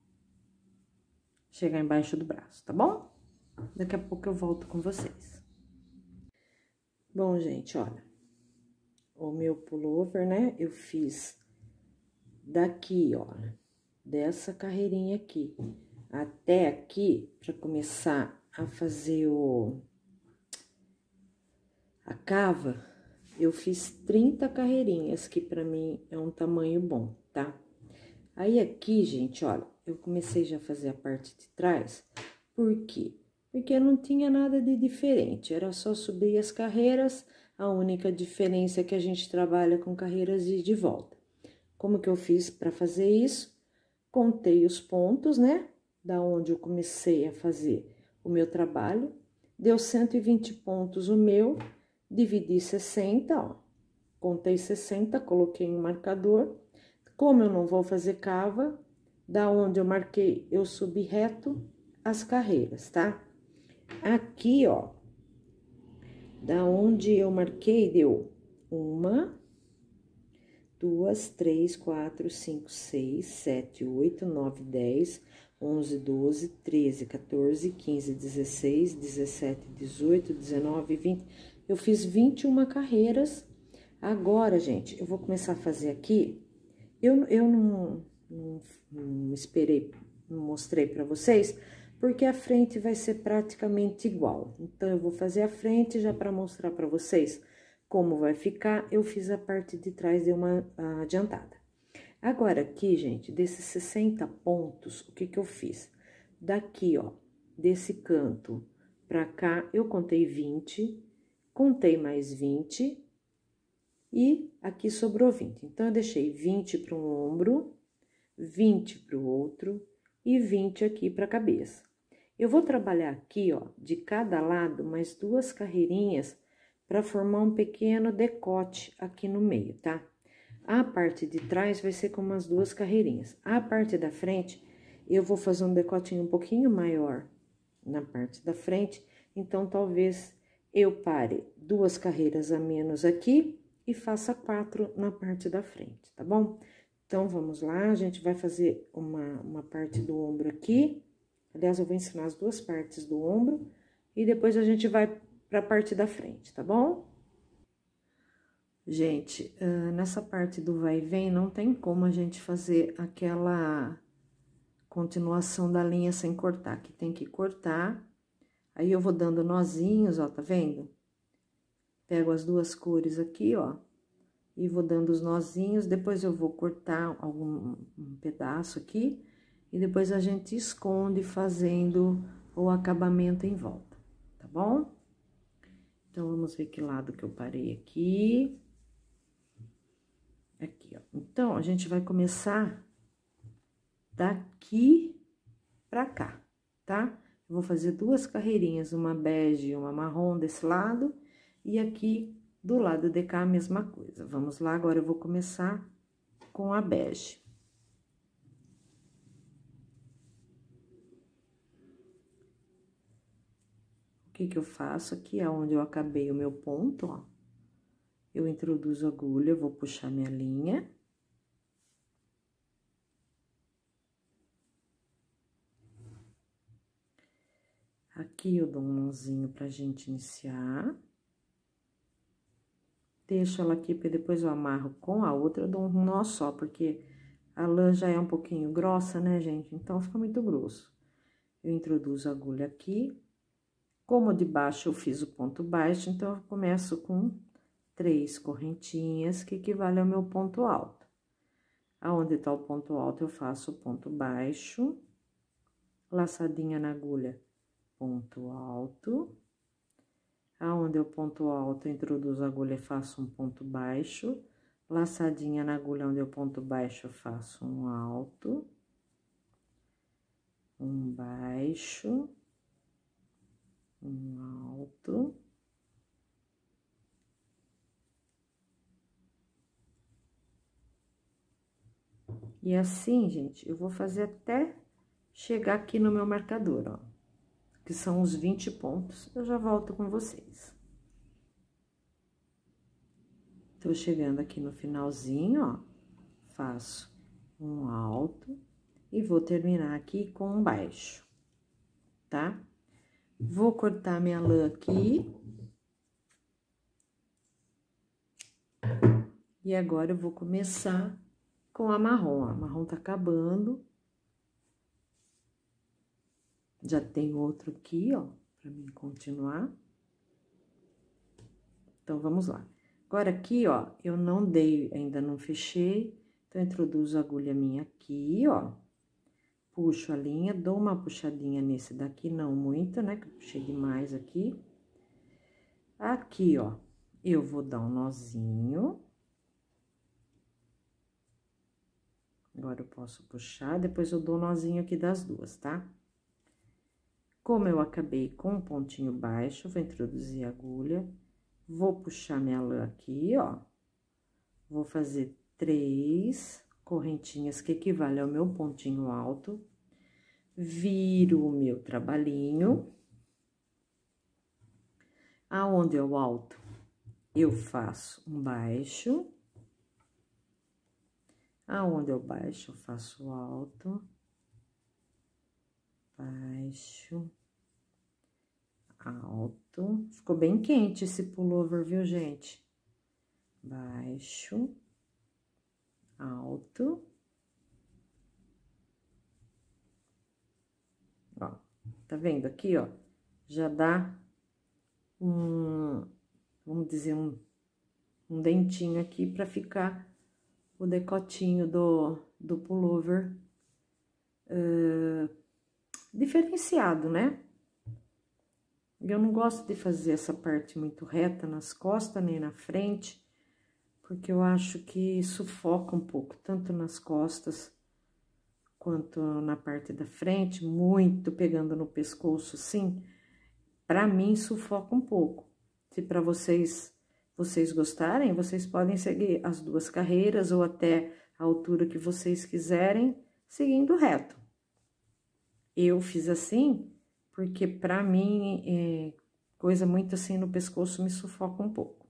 chegar embaixo do braço, tá bom? Daqui a pouco eu volto com vocês. Bom, gente, olha, o meu pullover, né, eu fiz daqui, ó, dessa carreirinha aqui até aqui, pra começar a fazer a cava, eu fiz 30 carreirinhas, que pra mim é um tamanho bom, tá? Aí aqui, gente, olha, eu comecei já a fazer a parte de trás, por quê? Porque não tinha nada de diferente, era só subir as carreiras, a única diferença é que a gente trabalha com carreiras de volta. Como que eu fiz para fazer isso? Contei os pontos, né, da onde eu comecei a fazer o meu trabalho, deu 120 pontos o meu, dividi 60, ó, contei 60, coloquei um marcador. Como eu não vou fazer cava, da onde eu marquei, eu subi reto as carreiras, tá? Aqui, ó, da onde eu marquei, deu 1, 2, 3, 4, 5, 6, 7, 8, 9, 10, 11, 12, 13, 14, 15, 16, 17, 18, 19, 20. Eu fiz 21 carreiras. Agora, gente, eu vou começar a fazer aqui. Eu não esperei, não mostrei pra vocês, porque a frente vai ser praticamente igual. Então, eu vou fazer a frente já pra mostrar pra vocês como vai ficar. Eu fiz a parte de trás, dei uma adiantada. Agora, aqui, gente, desses 60 pontos, o que que eu fiz? Daqui, ó, desse canto pra cá, eu contei 20, contei mais 20... E aqui sobrou 20. Então, eu deixei 20 para um ombro, 20 para o outro e 20 aqui para a cabeça. Eu vou trabalhar aqui, ó, de cada lado, mais 2 carreirinhas para formar um pequeno decote aqui no meio, tá? A parte de trás vai ser com umas 2 carreirinhas. A parte da frente, eu vou fazer um decotinho um pouquinho maior na parte da frente. Então, talvez eu pare 2 carreiras a menos aqui e faça 4 na parte da frente, tá bom? Então, vamos lá, a gente vai fazer uma parte do ombro aqui. Aliás, eu vou ensinar as 2 partes do ombro e depois a gente vai pra parte da frente, tá bom? Gente, nessa parte do vai e vem, não tem como a gente fazer aquela continuação da linha sem cortar, que tem que cortar. Aí, eu vou dando nozinhos, ó, tá vendo? Pego as 2 cores aqui, ó, e vou dando os nozinhos, depois eu vou cortar um pedaço aqui, e depois a gente esconde fazendo o acabamento em volta, tá bom? Então, vamos ver que lado que eu parei aqui. Aqui, ó. Então, a gente vai começar daqui pra cá, tá? Eu vou fazer 2 carreirinhas, uma bege e uma marrom desse lado, e aqui do lado de cá a mesma coisa. Vamos lá, agora eu vou começar com a bege. O que que eu faço aqui? É onde eu acabei o meu ponto, ó. Eu introduzo a agulha, vou puxar minha linha. Aqui eu dou um nozinho pra gente iniciar. Deixo ela aqui, porque depois eu amarro com a outra, eu dou um nó só, porque a lã já é um pouquinho grossa, né, gente? Então, fica muito grosso. Eu introduzo a agulha aqui. Como de baixo eu fiz o ponto baixo, então, eu começo com 3 correntinhas, que equivale ao meu ponto alto. Aonde tá o ponto alto, eu faço o ponto baixo, laçadinha na agulha, ponto alto. Aonde é o ponto alto, eu introduzo a agulha e faço um ponto baixo, laçadinha na agulha onde é o ponto baixo, eu faço um alto, um baixo, um alto. E assim, gente, eu vou fazer até chegar aqui no meu marcador, ó. que são os 20 pontos. Eu já volto com vocês. Tô chegando aqui no finalzinho, ó, faço um alto e vou terminar aqui com um baixo, tá? Vou cortar minha lã aqui. E agora eu vou começar com a marrom. A marrom tá acabando. Já tem outro aqui, ó, pra mim continuar. Então, vamos lá. Agora, aqui, ó, eu não dei, ainda não fechei. Então, eu introduzo a agulha minha aqui, ó. Puxo a linha, dou uma puxadinha nesse daqui, não muito, né? Que eu puxei demais aqui. Aqui, ó, eu vou dar um nozinho. Agora, eu posso puxar, depois eu dou um nozinho aqui das duas, tá? Como eu acabei com um pontinho baixo, vou introduzir a agulha, vou puxar minha lã aqui, ó. Vou fazer 3 correntinhas, que equivale ao meu pontinho alto. Viro o meu trabalhinho. Aonde é o alto, eu faço um baixo. Aonde é o baixo, eu faço o alto. Baixo. Alto. Ficou bem quente esse pullover, viu, gente? Baixo. Alto. Ó, tá vendo aqui, ó? Já dá vamos dizer, um dentinho aqui pra ficar o decotinho do pullover diferenciado, né? Eu não gosto de fazer essa parte muito reta nas costas, nem na frente, porque eu acho que sufoca um pouco, tanto nas costas quanto na parte da frente, muito pegando no pescoço, assim, pra mim sufoca um pouco. Se pra vocês gostarem, vocês podem seguir as duas carreiras ou até a altura que vocês quiserem, seguindo reto. Eu fiz assim, porque pra mim, coisa muito assim no pescoço me sufoca um pouco.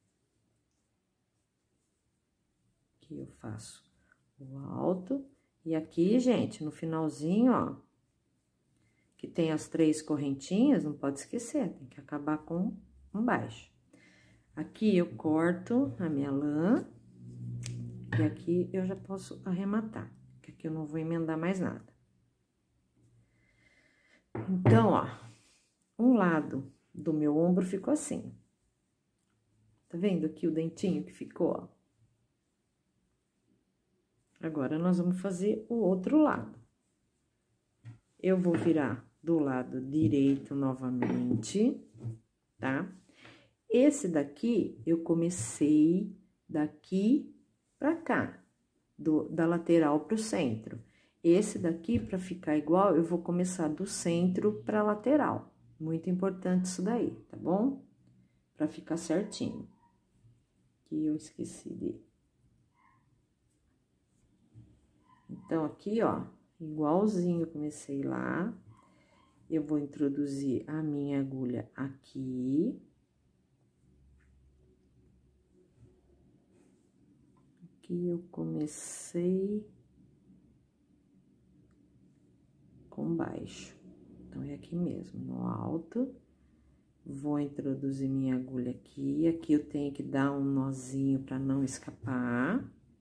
Aqui eu faço o alto, e aqui, gente, no finalzinho, ó, que tem as 3 correntinhas, não pode esquecer, tem que acabar com um baixo. Aqui eu corto a minha lã, e aqui eu já posso arrematar, que aqui eu não vou emendar mais nada. Então, ó, um lado do meu ombro ficou assim. Tá vendo aqui o dentinho que ficou, ó? Agora, nós vamos fazer o outro lado. Eu vou virar do lado direito novamente, tá? Esse daqui, eu comecei daqui pra cá, da lateral pro centro. Esse daqui, pra ficar igual, eu vou começar do centro pra lateral. Muito importante isso daí, tá bom? Pra ficar certinho. Aqui eu esqueci de... Então, aqui, ó, igualzinho eu comecei lá. Eu vou introduzir a minha agulha aqui. Aqui eu comecei com baixo. Então, é aqui mesmo, no alto. Vou introduzir minha agulha aqui. Aqui eu tenho que dar um nozinho pra não escapar.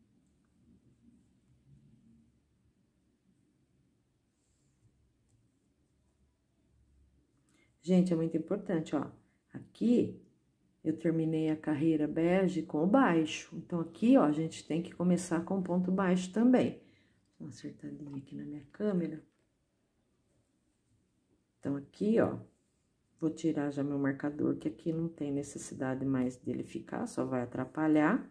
Gente, é muito importante, ó. Aqui, eu terminei a carreira bege com o baixo. Então, aqui, ó, a gente tem que começar com ponto baixo também. Dá uma acertadinha aqui na minha câmera. Então, aqui, ó, vou tirar já meu marcador, que aqui não tem necessidade mais dele ficar, só vai atrapalhar.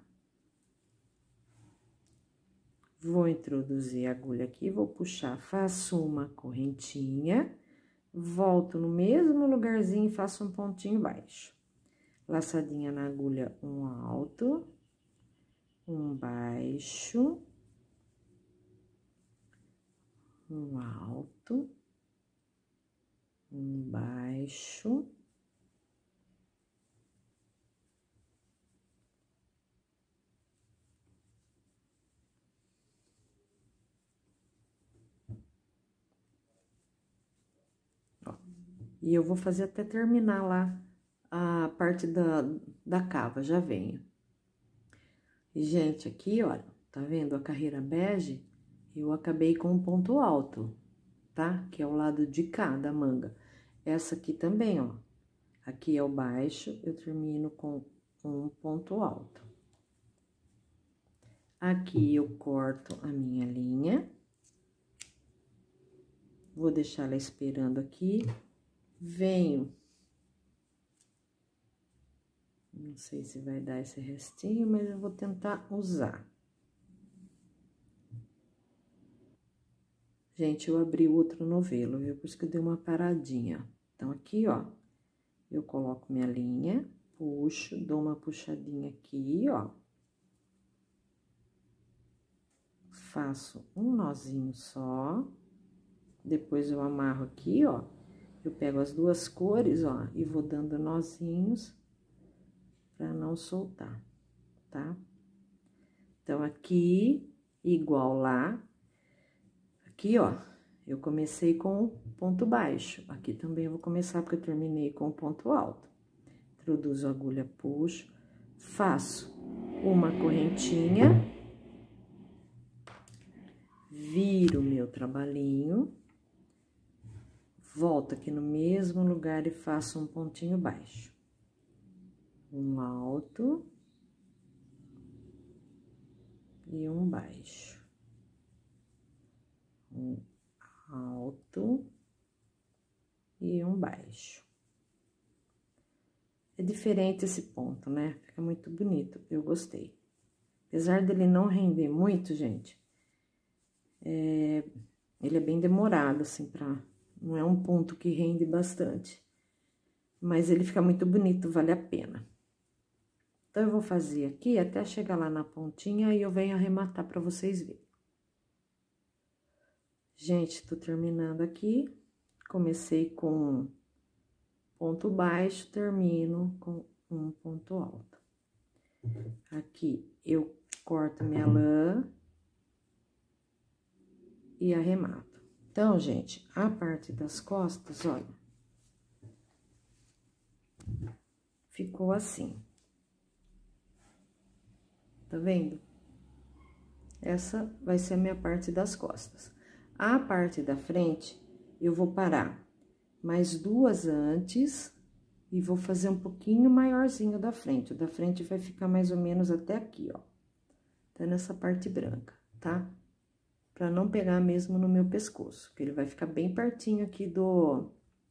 Vou introduzir a agulha aqui, vou puxar, faço uma correntinha, volto no mesmo lugarzinho e faço um pontinho baixo. Laçadinha na agulha, um alto, um baixo, um alto, um baixo. E eu vou fazer até terminar lá a parte da cava, já venho. E, gente, aqui, olha, tá vendo a carreira bege? Eu acabei com um ponto alto, tá? Que é o lado de cá da manga. Essa aqui também, ó. Aqui é o baixo, eu termino com um ponto alto. Aqui eu corto a minha linha. Vou deixar ela esperando aqui. Venho. Não sei se vai dar esse restinho, mas eu vou tentar usar. Gente, eu abri outro novelo, viu? Por isso que eu dei uma paradinha. Então, aqui, ó, eu coloco minha linha, puxo, dou uma puxadinha aqui, ó. Faço um nozinho só. Depois, eu amarro aqui, ó. Eu pego as duas cores, ó, e vou dando nozinhos pra não soltar, tá? Então, aqui, igual lá, aqui, ó, eu comecei com ponto baixo. Aqui também eu vou começar, porque eu terminei com ponto alto. Introduzo a agulha, puxo, faço uma correntinha, viro o meu trabalhinho, volto aqui no mesmo lugar e faço um pontinho baixo. Um alto e um baixo. Um alto e um baixo. É diferente esse ponto, né? Fica muito bonito, eu gostei. Apesar dele não render muito, gente, ele é bem demorado, assim, não é um ponto que rende bastante. Mas ele fica muito bonito, vale a pena. Então, eu vou fazer aqui até chegar lá na pontinha e eu venho arrematar pra vocês verem. Gente, tô terminando aqui. Comecei com ponto baixo, termino com um ponto alto. Aqui, eu corto minha lã e arremato. Então, gente, a parte das costas, olha, ficou assim. Tá vendo? Essa vai ser a minha parte das costas. A parte da frente, eu vou parar mais duas antes e vou fazer um pouquinho maiorzinho da frente. O da frente vai ficar mais ou menos até aqui, ó. Até nessa parte branca, tá? Pra não pegar mesmo no meu pescoço, que ele vai ficar bem pertinho aqui do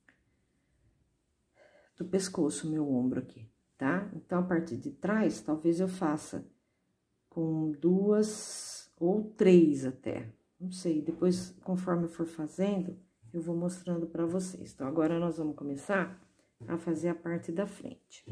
pescoço, meu ombro aqui, tá? Então, a parte de trás, talvez eu faça com duas ou três até. Não sei, depois, conforme eu for fazendo, eu vou mostrando pra vocês. Então, agora, nós vamos começar a fazer a parte da frente.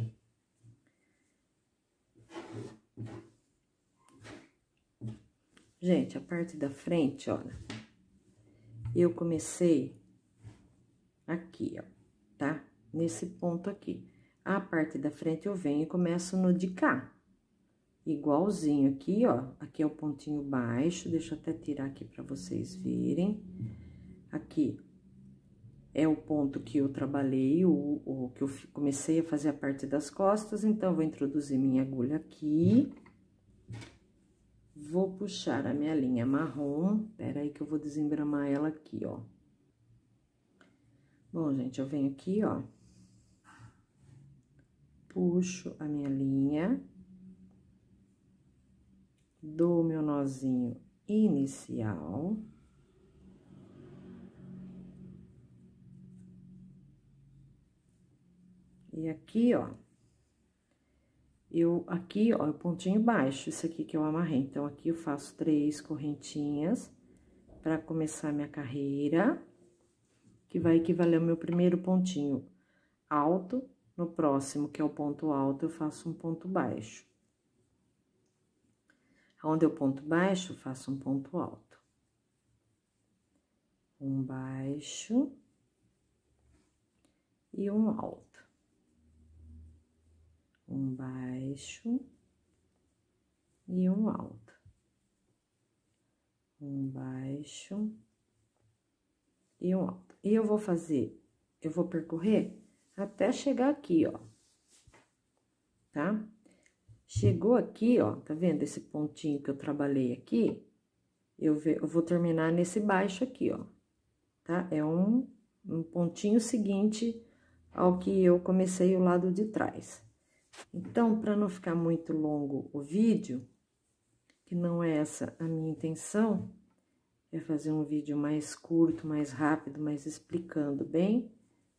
Gente, a parte da frente, olha, eu comecei aqui, ó, tá? Nesse ponto aqui. A parte da frente eu venho e começo no de cá. Igualzinho aqui, ó. Aqui é o pontinho baixo, deixa eu até tirar aqui pra vocês verem. Aqui é o ponto que eu trabalhei, o que eu comecei a fazer a parte das costas, então, eu vou introduzir minha agulha aqui. Vou puxar a minha linha marrom, pera aí que eu vou desembramar ela aqui, ó. Bom, gente, eu venho aqui, ó. Puxo a minha linha. Dou meu nozinho inicial. E aqui, ó, aqui, ó, é o pontinho baixo, isso aqui que eu amarrei. Então, aqui eu faço 3 correntinhas pra começar minha carreira, que vai equivaler ao meu primeiro pontinho alto. No próximo, que é o ponto alto, eu faço um ponto baixo. Onde é o ponto baixo, eu faço um ponto alto. Um baixo. e um alto. Um baixo e um alto. Um baixo e um alto. E eu vou percorrer até chegar aqui, ó, tá? Chegou aqui, ó, tá vendo esse pontinho que eu trabalhei aqui? Eu vou terminar nesse baixo aqui, ó, tá? É um pontinho seguinte ao que eu comecei o lado de trás. Então, para não ficar muito longo o vídeo, que não é essa a minha intenção, é fazer um vídeo mais curto, mais rápido, mais explicando bem,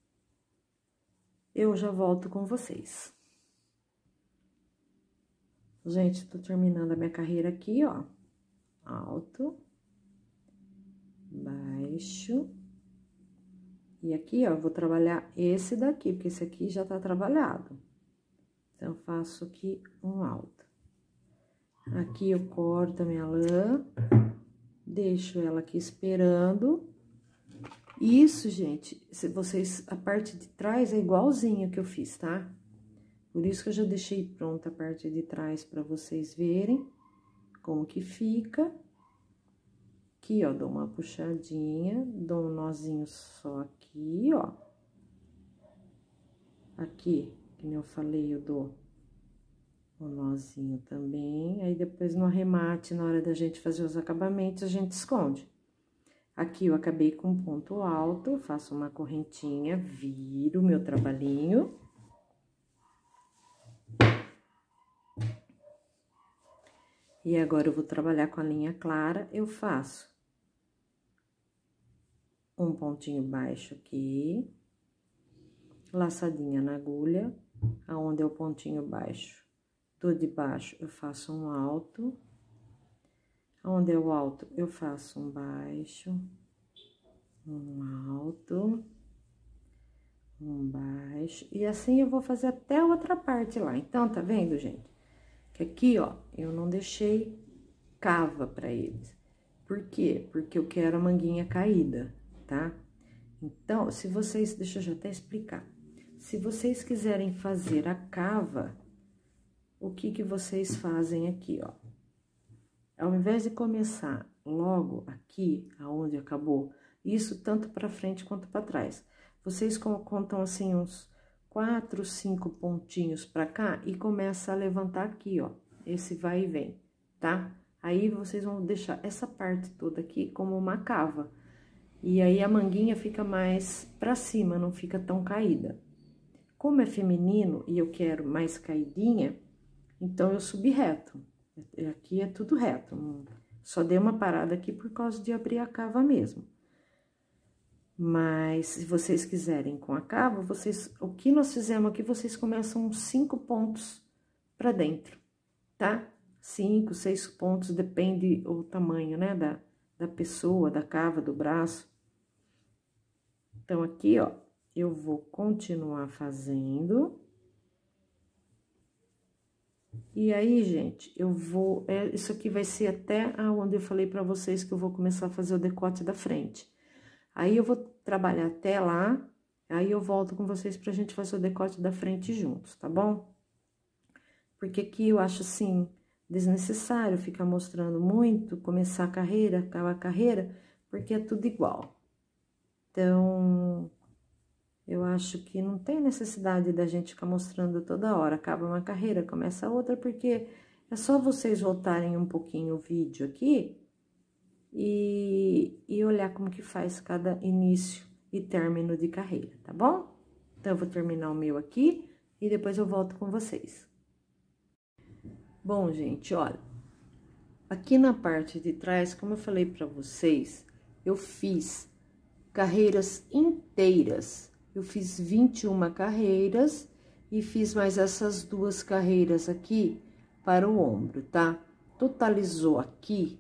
eu já volto com vocês. Gente, tô terminando a minha carreira aqui, ó. Alto, baixo. E aqui, ó, eu vou trabalhar esse daqui, porque esse aqui já tá trabalhado. Então, eu faço aqui um alto. Aqui eu corto a minha lã, deixo ela aqui esperando. Isso, gente, se vocês, a parte de trás é igualzinha que eu fiz, tá? Por isso que eu já deixei pronta a parte de trás pra vocês verem como que fica. Aqui, ó, dou uma puxadinha, dou um nozinho só aqui, ó. Aqui, como eu falei, eu dou um nozinho também. Aí, depois, no arremate, na hora da gente fazer os acabamentos, a gente esconde. Aqui, eu acabei com um ponto alto, faço uma correntinha, viro o meu trabalhinho. E agora, eu vou trabalhar com a linha clara, eu faço um pontinho baixo aqui, laçadinha na agulha, aonde é o pontinho baixo, do de baixo eu faço um alto, aonde é o alto eu faço um baixo, um alto, um baixo, e assim eu vou fazer até a outra parte lá. Então, tá vendo, gente? Que aqui, ó, eu não deixei cava pra eles. Por quê? Porque eu quero a manguinha caída, tá? Então, se vocês... Deixa eu já até explicar. Se vocês quiserem fazer a cava, o que que vocês fazem aqui, ó? Ao invés de começar logo aqui, aonde acabou, isso tanto pra frente quanto pra trás, vocês contam assim uns 4, 5 pontinhos pra cá e começa a levantar aqui, ó, esse vai e vem, tá? Aí, vocês vão deixar essa parte toda aqui como uma cava. E aí, a manguinha fica mais pra cima, não fica tão caída. Como é feminino e eu quero mais caidinha, então, eu subi reto. Aqui é tudo reto. Só dei uma parada aqui por causa de abrir a cava mesmo. Mas, se vocês quiserem com a cava, o que nós fizemos aqui, vocês começam uns 5 pontos pra dentro, tá? 5, 6 pontos, depende o tamanho, né, da pessoa, da cava, do braço. Então, aqui, ó, eu vou continuar fazendo. E aí, gente, eu vou... isso aqui vai ser até aonde eu falei pra vocês que eu vou começar a fazer o decote da frente. Aí, eu vou trabalhar até lá, aí eu volto com vocês pra gente fazer o decote da frente juntos, tá bom? Porque aqui eu acho, assim, desnecessário ficar mostrando muito, começar a carreira, acabar a carreira, porque é tudo igual. Então, eu acho que não tem necessidade da gente ficar mostrando toda hora. Acaba uma carreira, começa outra, porque é só vocês voltarem um pouquinho o vídeo aqui e olhar como que faz cada início e término de carreira, tá bom? Então, eu vou terminar o meu aqui e depois eu volto com vocês. Bom, gente, olha, aqui na parte de trás, como eu falei pra vocês, eu fiz carreiras inteiras. Eu fiz 21 carreiras e fiz mais essas 2 carreiras aqui para o ombro, tá? Totalizou aqui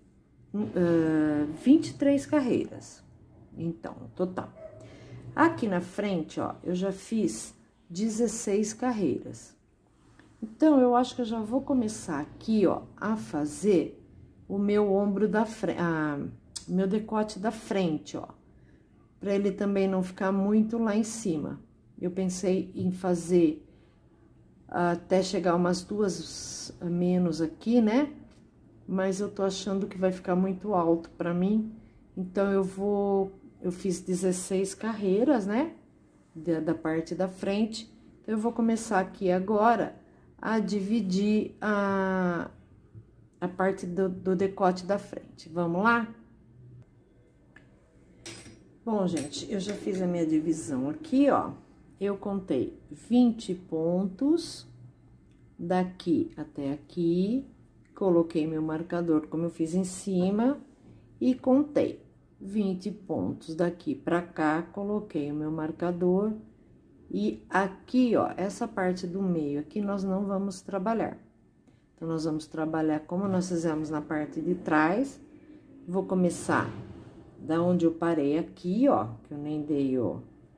23 carreiras, então, total. Aqui na frente, ó, eu já fiz 16 carreiras. Então, eu acho que eu já vou começar aqui, ó, a fazer o meu ombro da frente, meu decote da frente, ó. Pra ele também não ficar muito lá em cima, Eu pensei em fazer até chegar umas 2 a menos aqui, né? Mas eu tô achando que vai ficar muito alto pra mim. Então, eu fiz 16 carreiras, né? Da parte da frente. Então, eu vou começar aqui agora a dividir a parte do decote da frente. Vamos lá? Bom, gente, eu já fiz a minha divisão aqui, ó. Eu contei 20 pontos daqui até aqui, coloquei meu marcador como eu fiz em cima e contei 20 pontos daqui pra cá, coloquei o meu marcador e aqui, ó, essa parte do meio aqui nós não vamos trabalhar. Então, nós vamos trabalhar como nós fizemos na parte de trás. Vou começar da onde eu parei aqui, ó, que eu nem dei, ó.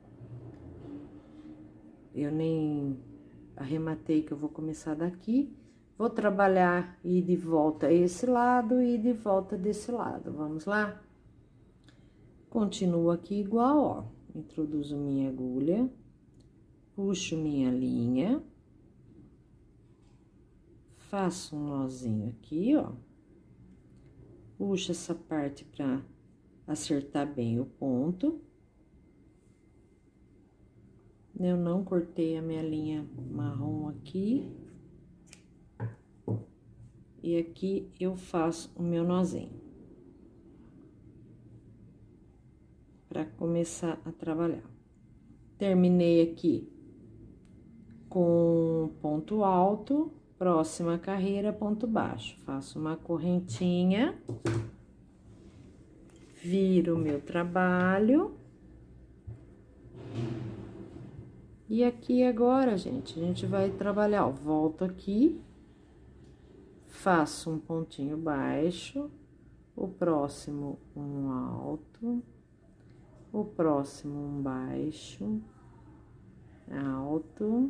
Eu nem arrematei, que eu vou começar daqui. Vou trabalhar e ir de volta esse lado e de volta desse lado. Vamos lá? Continuo aqui igual, ó. Introduzo minha agulha, puxo minha linha, faço um nozinho aqui, ó. Puxo essa parte pra acertar bem o ponto. Eu não cortei a minha linha marrom aqui. E aqui eu faço o meu nozinho. Pra começar a trabalhar. Terminei aqui com ponto alto, próxima carreira, ponto baixo. Faço uma correntinha. Viro o meu trabalho. E aqui agora, gente, a gente vai trabalhar, ó, volto aqui, faço um pontinho baixo, o próximo um alto, o próximo um baixo, alto.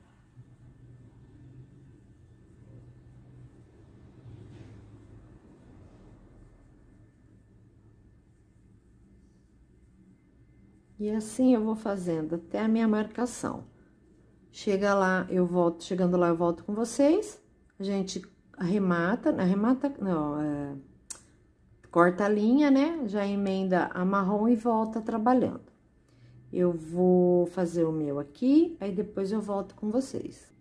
E assim eu vou fazendo até a minha marcação. Chega lá, eu volto, chegando lá eu volto com vocês. A gente arremata, não, corta a linha, né? Já emenda a marrom e volta trabalhando. Eu vou fazer o meu aqui, aí depois eu volto com vocês.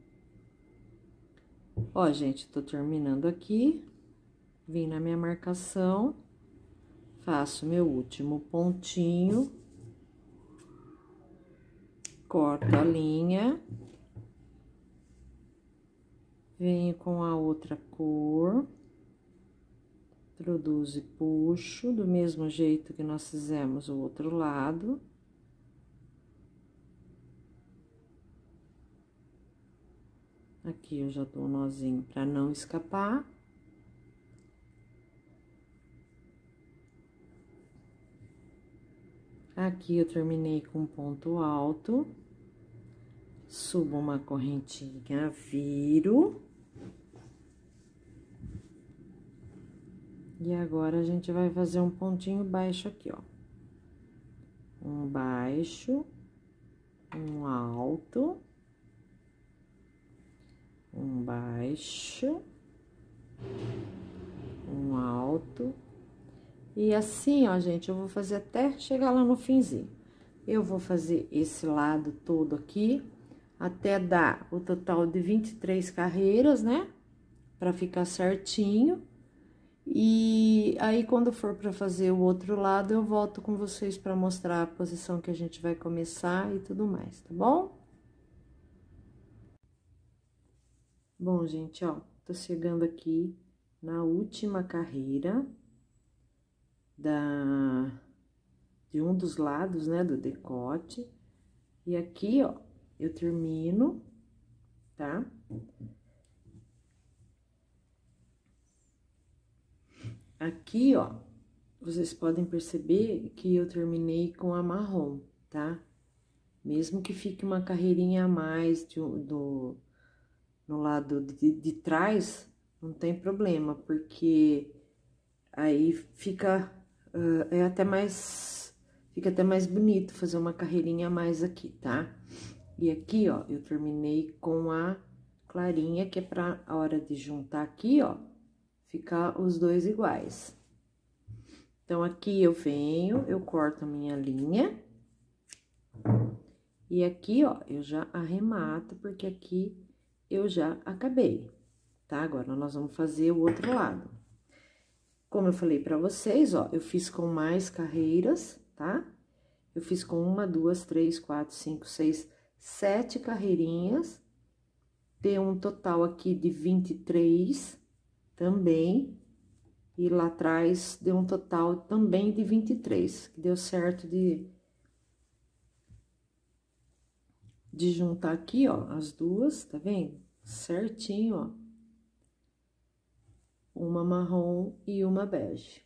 Ó, gente, tô terminando aqui. Vim na minha marcação, faço meu último pontinho. Corto a linha, venho com a outra cor, introduzo e puxo, do mesmo jeito que nós fizemos o outro lado. Aqui eu já dou um nozinho pra não escapar. Aqui eu terminei com ponto alto. Subo uma correntinha, viro. E agora, a gente vai fazer um pontinho baixo aqui, ó. Um baixo, um alto, um baixo, um alto. E assim, ó, gente, eu vou fazer até chegar lá no finzinho. Eu vou fazer esse lado todo aqui, até dar o total de 23 carreiras, né? Pra ficar certinho. E aí, quando for pra fazer o outro lado, eu volto com vocês pra mostrar a posição que a gente vai começar e tudo mais, tá bom? Bom, gente, ó, tô chegando aqui na última carreira de um dos lados, né, do decote. E aqui, ó, eu termino, tá? Aqui, ó, vocês podem perceber que eu terminei com a marrom, tá? Mesmo que fique uma carreirinha a mais no lado de trás, não tem problema, porque aí fica, Fica até mais bonito fazer uma carreirinha a mais aqui, tá? E aqui, ó, eu terminei com a clarinha, que é pra a hora de juntar aqui, ó, ficar os dois iguais. Então, aqui eu venho, eu corto a minha linha. E aqui, ó, eu já arremato, porque aqui eu já acabei, tá? Agora, nós vamos fazer o outro lado. Como eu falei pra vocês, ó, eu fiz com mais carreiras, tá? Eu fiz com 1, 2, 3, 4, 5, 6, 7 carreirinhas. Deu um total aqui de 23 também. E lá atrás deu um total também de 23, que deu certo de juntar aqui, ó, as duas, tá vendo? Certinho, ó. Uma marrom e uma bege,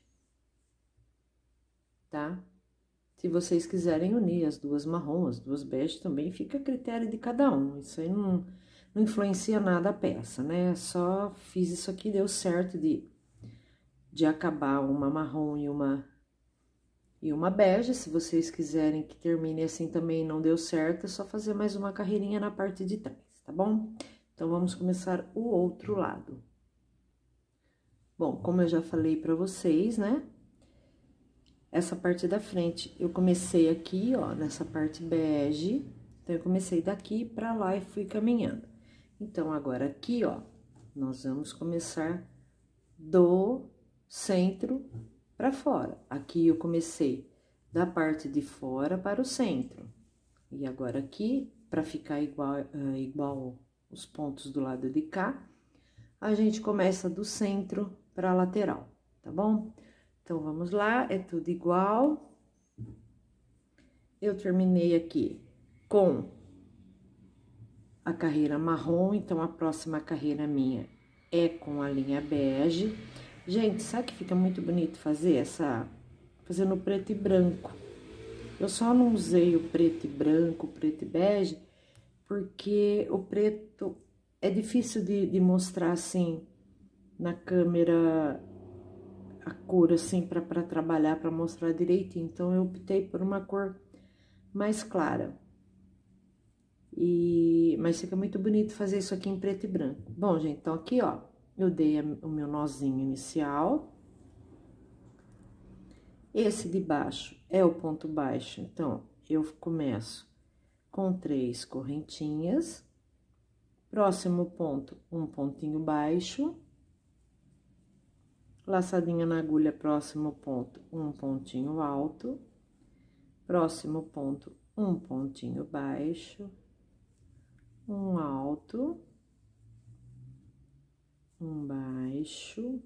tá? Se vocês quiserem unir as duas marrom, as duas bege, também fica a critério de cada um. Isso aí não influencia nada a peça, né? Só fiz isso aqui, deu certo de acabar uma marrom e uma bege. Se vocês quiserem que termine assim também não deu certo, é só fazer mais uma carreirinha na parte de trás, tá bom? Então, vamos começar o outro lado. Bom, como eu já falei pra vocês, né? Essa parte da frente, eu comecei aqui, ó, nessa parte bege. Então, eu comecei daqui pra lá e fui caminhando. Então, agora aqui, ó, nós vamos começar do centro pra fora. Aqui eu comecei da parte de fora para o centro. E agora aqui, pra ficar igual os pontos do lado de cá, a gente começa do centro pra lateral, tá bom? Então, vamos lá, é tudo igual. Eu terminei aqui com a carreira marrom, então, a próxima carreira minha é com a linha bege. Gente, sabe que fica muito bonito fazer fazendo preto e branco? Eu só não usei o preto e branco, o preto e bege, porque o preto é difícil de mostrar, assim, na câmera, a cor, assim, pra trabalhar, pra mostrar direitinho. Então, eu optei por uma cor mais clara. Mas fica muito bonito fazer isso aqui em preto e branco. Bom, gente, então aqui, ó, eu dei o meu nozinho inicial. Esse de baixo é o ponto baixo, então, eu começo com 3 correntinhas. Próximo ponto, um pontinho baixo. Laçadinha na agulha, próximo ponto, um pontinho alto. Próximo ponto, um pontinho baixo. Um alto. Um baixo.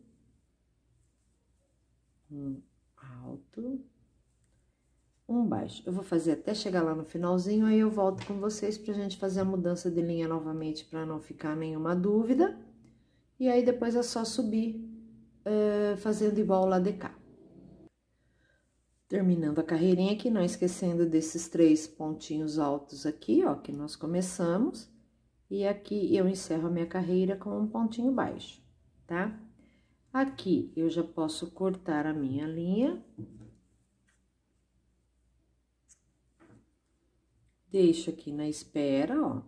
Um alto. Um baixo. Eu vou fazer até chegar lá no finalzinho, aí eu volto com vocês pra gente fazer a mudança de linha novamente, pra não ficar nenhuma dúvida. E aí, depois é só subir, fazendo igual lá de cá. Terminando a carreirinha aqui, não esquecendo desses 3 pontinhos altos aqui, ó, que nós começamos. E aqui eu encerro a minha carreira com um pontinho baixo, tá? Aqui eu já posso cortar a minha linha. Deixo aqui na espera, ó.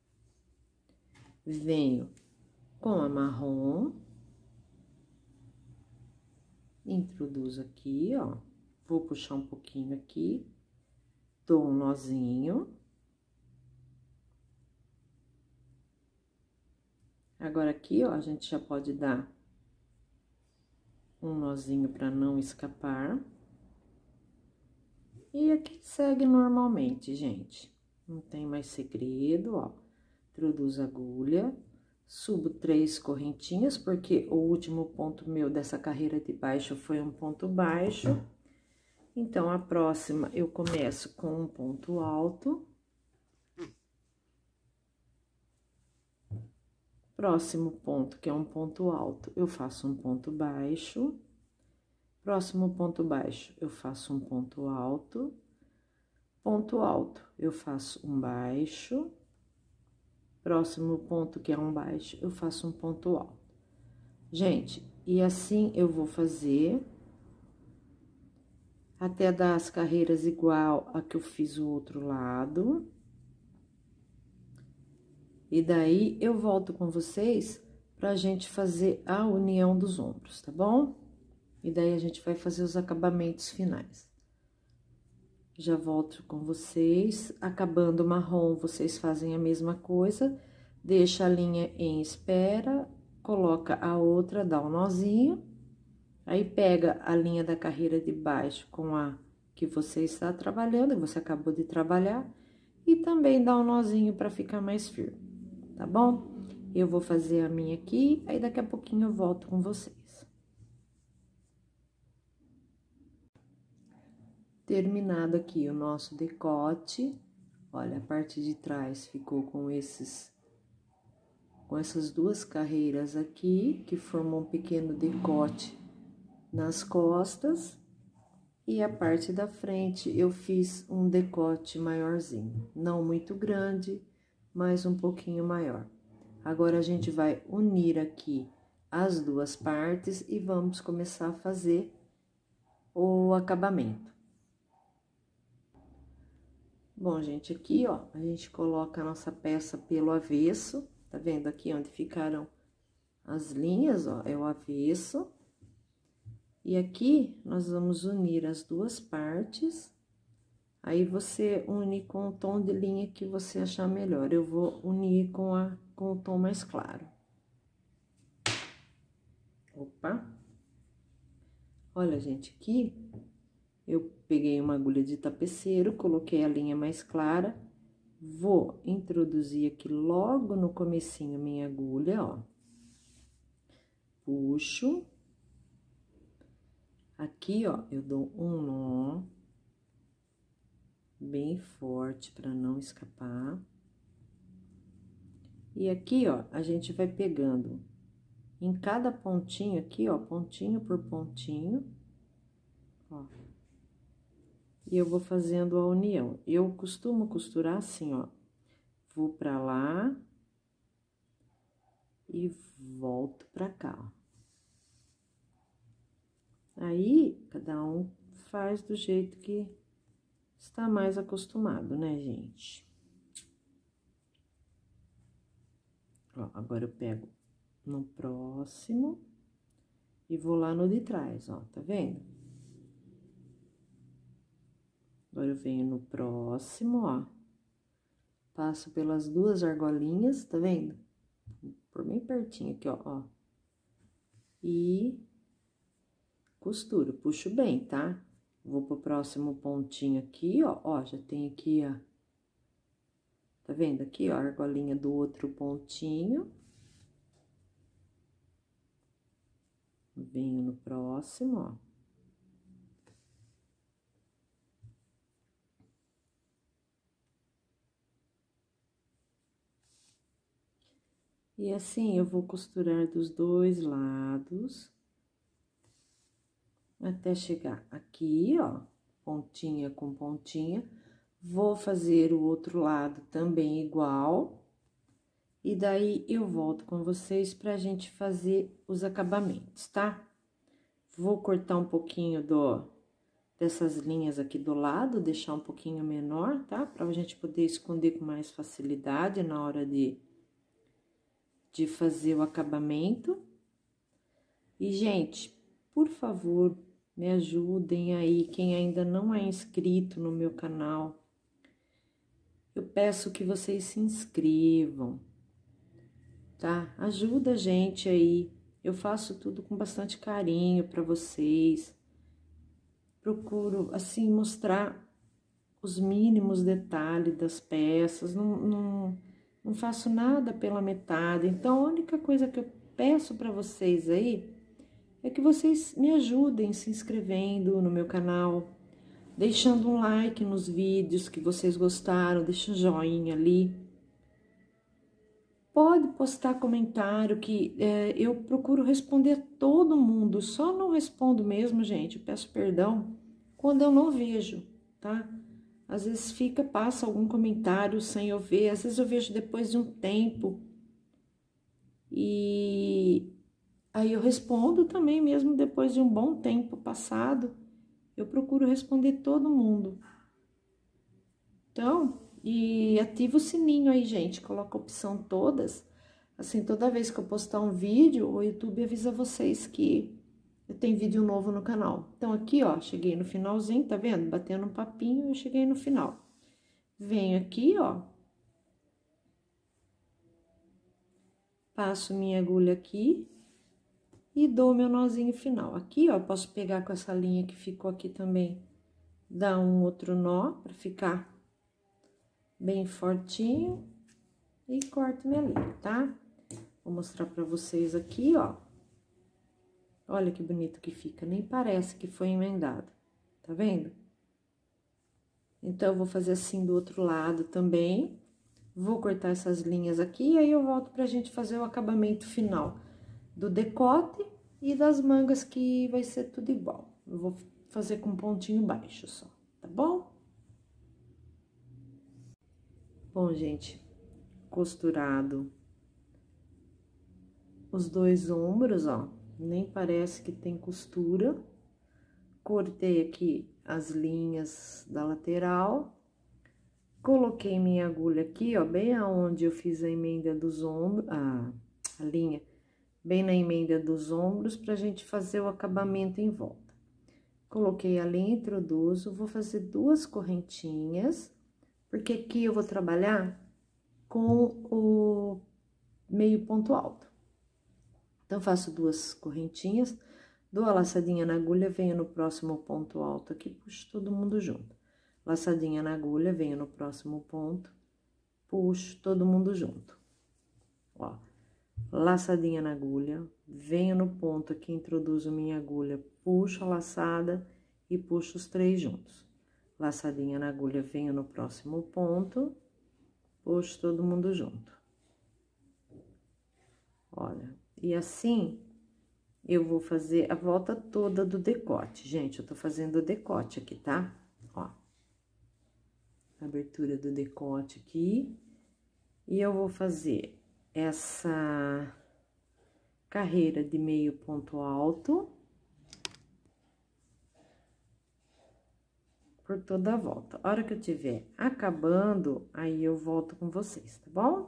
Venho com a marrom. Introduzo aqui, ó. Vou puxar um pouquinho aqui. Dou um nozinho. Agora, aqui, ó, a gente já pode dar um nozinho pra não escapar. E aqui segue normalmente, gente. Não tem mais segredo, ó. Introduzo a agulha, subo 3 correntinhas, porque o último ponto meu dessa carreira de baixo foi um ponto baixo. Então, a próxima eu começo com um ponto alto. Próximo ponto, que é um ponto alto, eu faço um ponto baixo. Próximo ponto baixo, eu faço um ponto alto. Ponto alto, eu faço um baixo. Próximo ponto, que é um baixo, eu faço um ponto alto. Gente, e assim eu vou fazer até dar as carreiras igual a que eu fiz o outro lado. E daí, eu volto com vocês pra gente fazer a união dos ombros, tá bom? E daí, a gente vai fazer os acabamentos finais. Já volto com vocês. Acabando o marrom, vocês fazem a mesma coisa. Deixa a linha em espera, coloca a outra, dá um nozinho. Aí, pega a linha da carreira de baixo com a que você está trabalhando, que você acabou de trabalhar. E também dá um nozinho para ficar mais firme, tá bom? Eu vou fazer a minha aqui, aí daqui a pouquinho eu volto com vocês. Terminado aqui o nosso decote, olha, a parte de trás ficou com essas duas carreiras aqui, que formam um pequeno decote nas costas. E a parte da frente, eu fiz um decote maiorzinho, não muito grande, mas um pouquinho maior. Agora, a gente vai unir aqui as duas partes e vamos começar a fazer o acabamento. Bom, gente, aqui, ó, a gente coloca a nossa peça pelo avesso, tá vendo aqui onde ficaram as linhas, ó, é o avesso. E aqui, nós vamos unir as duas partes, aí você une com o tom de linha que você achar melhor. Eu vou unir com o tom mais claro. Opa! Olha, gente, aqui eu peguei uma agulha de tapeceiro, coloquei a linha mais clara, vou introduzir aqui logo no comecinho minha agulha, ó. Puxo. Aqui, ó, eu dou um nó bem forte para não escapar. E aqui, ó, a gente vai pegando em cada pontinho aqui, ó, pontinho por pontinho, ó. E eu vou fazendo a união. Eu costumo costurar assim, ó. Vou pra lá e volto pra cá, ó. Aí, cada um faz do jeito que está mais acostumado, né, gente? Ó, agora eu pego no próximo e vou lá no de trás, ó, tá vendo? Agora, eu venho no próximo, ó. Passo pelas duas argolinhas, tá vendo? Por bem pertinho aqui, ó. E costuro, puxo bem, tá? Vou pro próximo pontinho aqui, ó. Ó, já tem aqui, ó. Tá vendo aqui, ó, a argolinha do outro pontinho. Venho no próximo, ó. E assim, eu vou costurar dos dois lados, até chegar aqui, ó, pontinha com pontinha. Vou fazer o outro lado também igual, e daí eu volto com vocês pra gente fazer os acabamentos, tá? Vou cortar um pouquinho dessas linhas aqui do lado, deixar um pouquinho menor, tá? Pra gente poder esconder com mais facilidade na hora de fazer o acabamento. E, gente, por favor, me ajudem aí, quem ainda não é inscrito no meu canal, eu peço que vocês se inscrevam, tá? Ajuda a gente aí, eu faço tudo com bastante carinho pra vocês. Procuro, assim, mostrar os mínimos detalhes das peças, não faço nada pela metade. Então, a única coisa que eu peço pra vocês aí é que vocês me ajudem se inscrevendo no meu canal, deixando um like nos vídeos que vocês gostaram, deixa um joinha ali. Pode postar comentário que eu procuro responder a todo mundo, só não respondo mesmo, gente, peço perdão, quando eu não vejo, tá? Às vezes passa algum comentário sem eu ver, às vezes eu vejo depois de um tempo. E aí eu respondo também, mesmo depois de um bom tempo passado, Eu procuro responder todo mundo. Então, e ativa o sininho aí, gente. Coloca a opção todas. Assim, toda vez que eu postar um vídeo, o YouTube avisa vocês que tem vídeo novo no canal. Então, aqui, ó, cheguei no finalzinho, tá vendo? Batendo um papinho, eu cheguei no final. Venho aqui, ó. Passo minha agulha aqui e dou meu nozinho final. Aqui, ó, posso pegar com essa linha que ficou aqui também, dar um outro nó pra ficar bem fortinho e corto minha linha, tá? Vou mostrar pra vocês aqui, ó. Olha que bonito que fica, nem parece que foi emendado, tá vendo? Então, eu vou fazer assim do outro lado também. Vou cortar essas linhas aqui e aí eu volto pra gente fazer o acabamento final do decote e das mangas, que vai ser tudo igual. Eu vou fazer com pontinho baixo só, tá bom? Bom, gente, costurado os dois ombros, ó, nem parece que tem costura. Cortei aqui as linhas da lateral. Coloquei minha agulha aqui, ó, bem aonde eu fiz a emenda dos ombros, a linha, bem na emenda dos ombros, pra gente fazer o acabamento em volta. Coloquei a linha, introduzo, vou fazer 2 correntinhas, porque aqui eu vou trabalhar com o meio ponto alto. Então, faço 2 correntinhas, dou a laçadinha na agulha, venho no próximo ponto alto aqui, puxo todo mundo junto. Laçadinha na agulha, venho no próximo ponto, puxo todo mundo junto. Ó, laçadinha na agulha, venho no ponto aqui, introduzo minha agulha, puxo a laçada e puxo os 3 juntos. Laçadinha na agulha, venho no próximo ponto, puxo todo mundo junto. Olha, e assim eu vou fazer a volta toda do decote. Gente, eu tô fazendo o decote aqui, tá? Ó. Abertura do decote aqui, e eu vou fazer essa carreira de meio ponto alto por toda a volta. A hora que eu tiver acabando, aí eu volto com vocês, tá bom?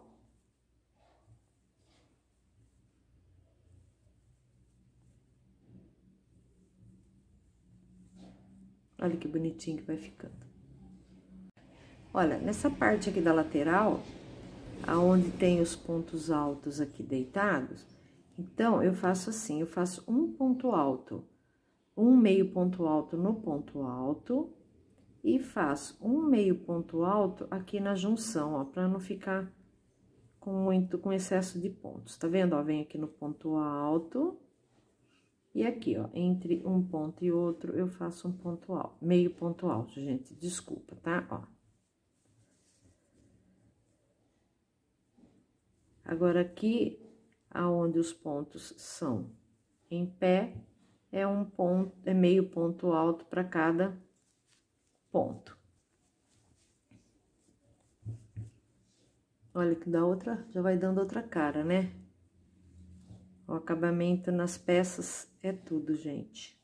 Olha que bonitinho que vai ficando. Olha, nessa parte aqui da lateral, aonde tem os pontos altos aqui deitados, então, eu faço assim, eu faço um ponto alto, um meio ponto alto no ponto alto, e faço um meio ponto alto aqui na junção, ó, pra não ficar com excesso de pontos, tá vendo? Ó, venho aqui no ponto alto, e aqui, ó, entre um ponto e outro, eu faço um ponto alto, meio ponto alto, gente, desculpa, tá? Ó. Agora, aqui, aonde os pontos são em pé, é um ponto, é meio ponto alto para cada ponto. Olha que dá outra, já vai dando outra cara, né? O acabamento nas peças é tudo, gente.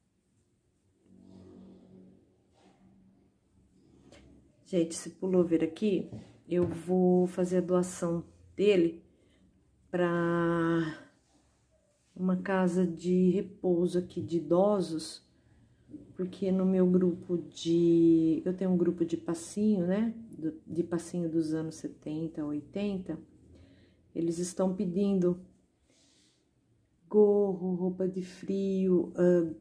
Gente, esse pullover aqui, eu vou fazer a doação dele para uma casa de repouso aqui de idosos, porque no meu grupo de... eu tenho um grupo de passinho, né? De passinho dos anos 70, 80, eles estão pedindo gorro, roupa de frio,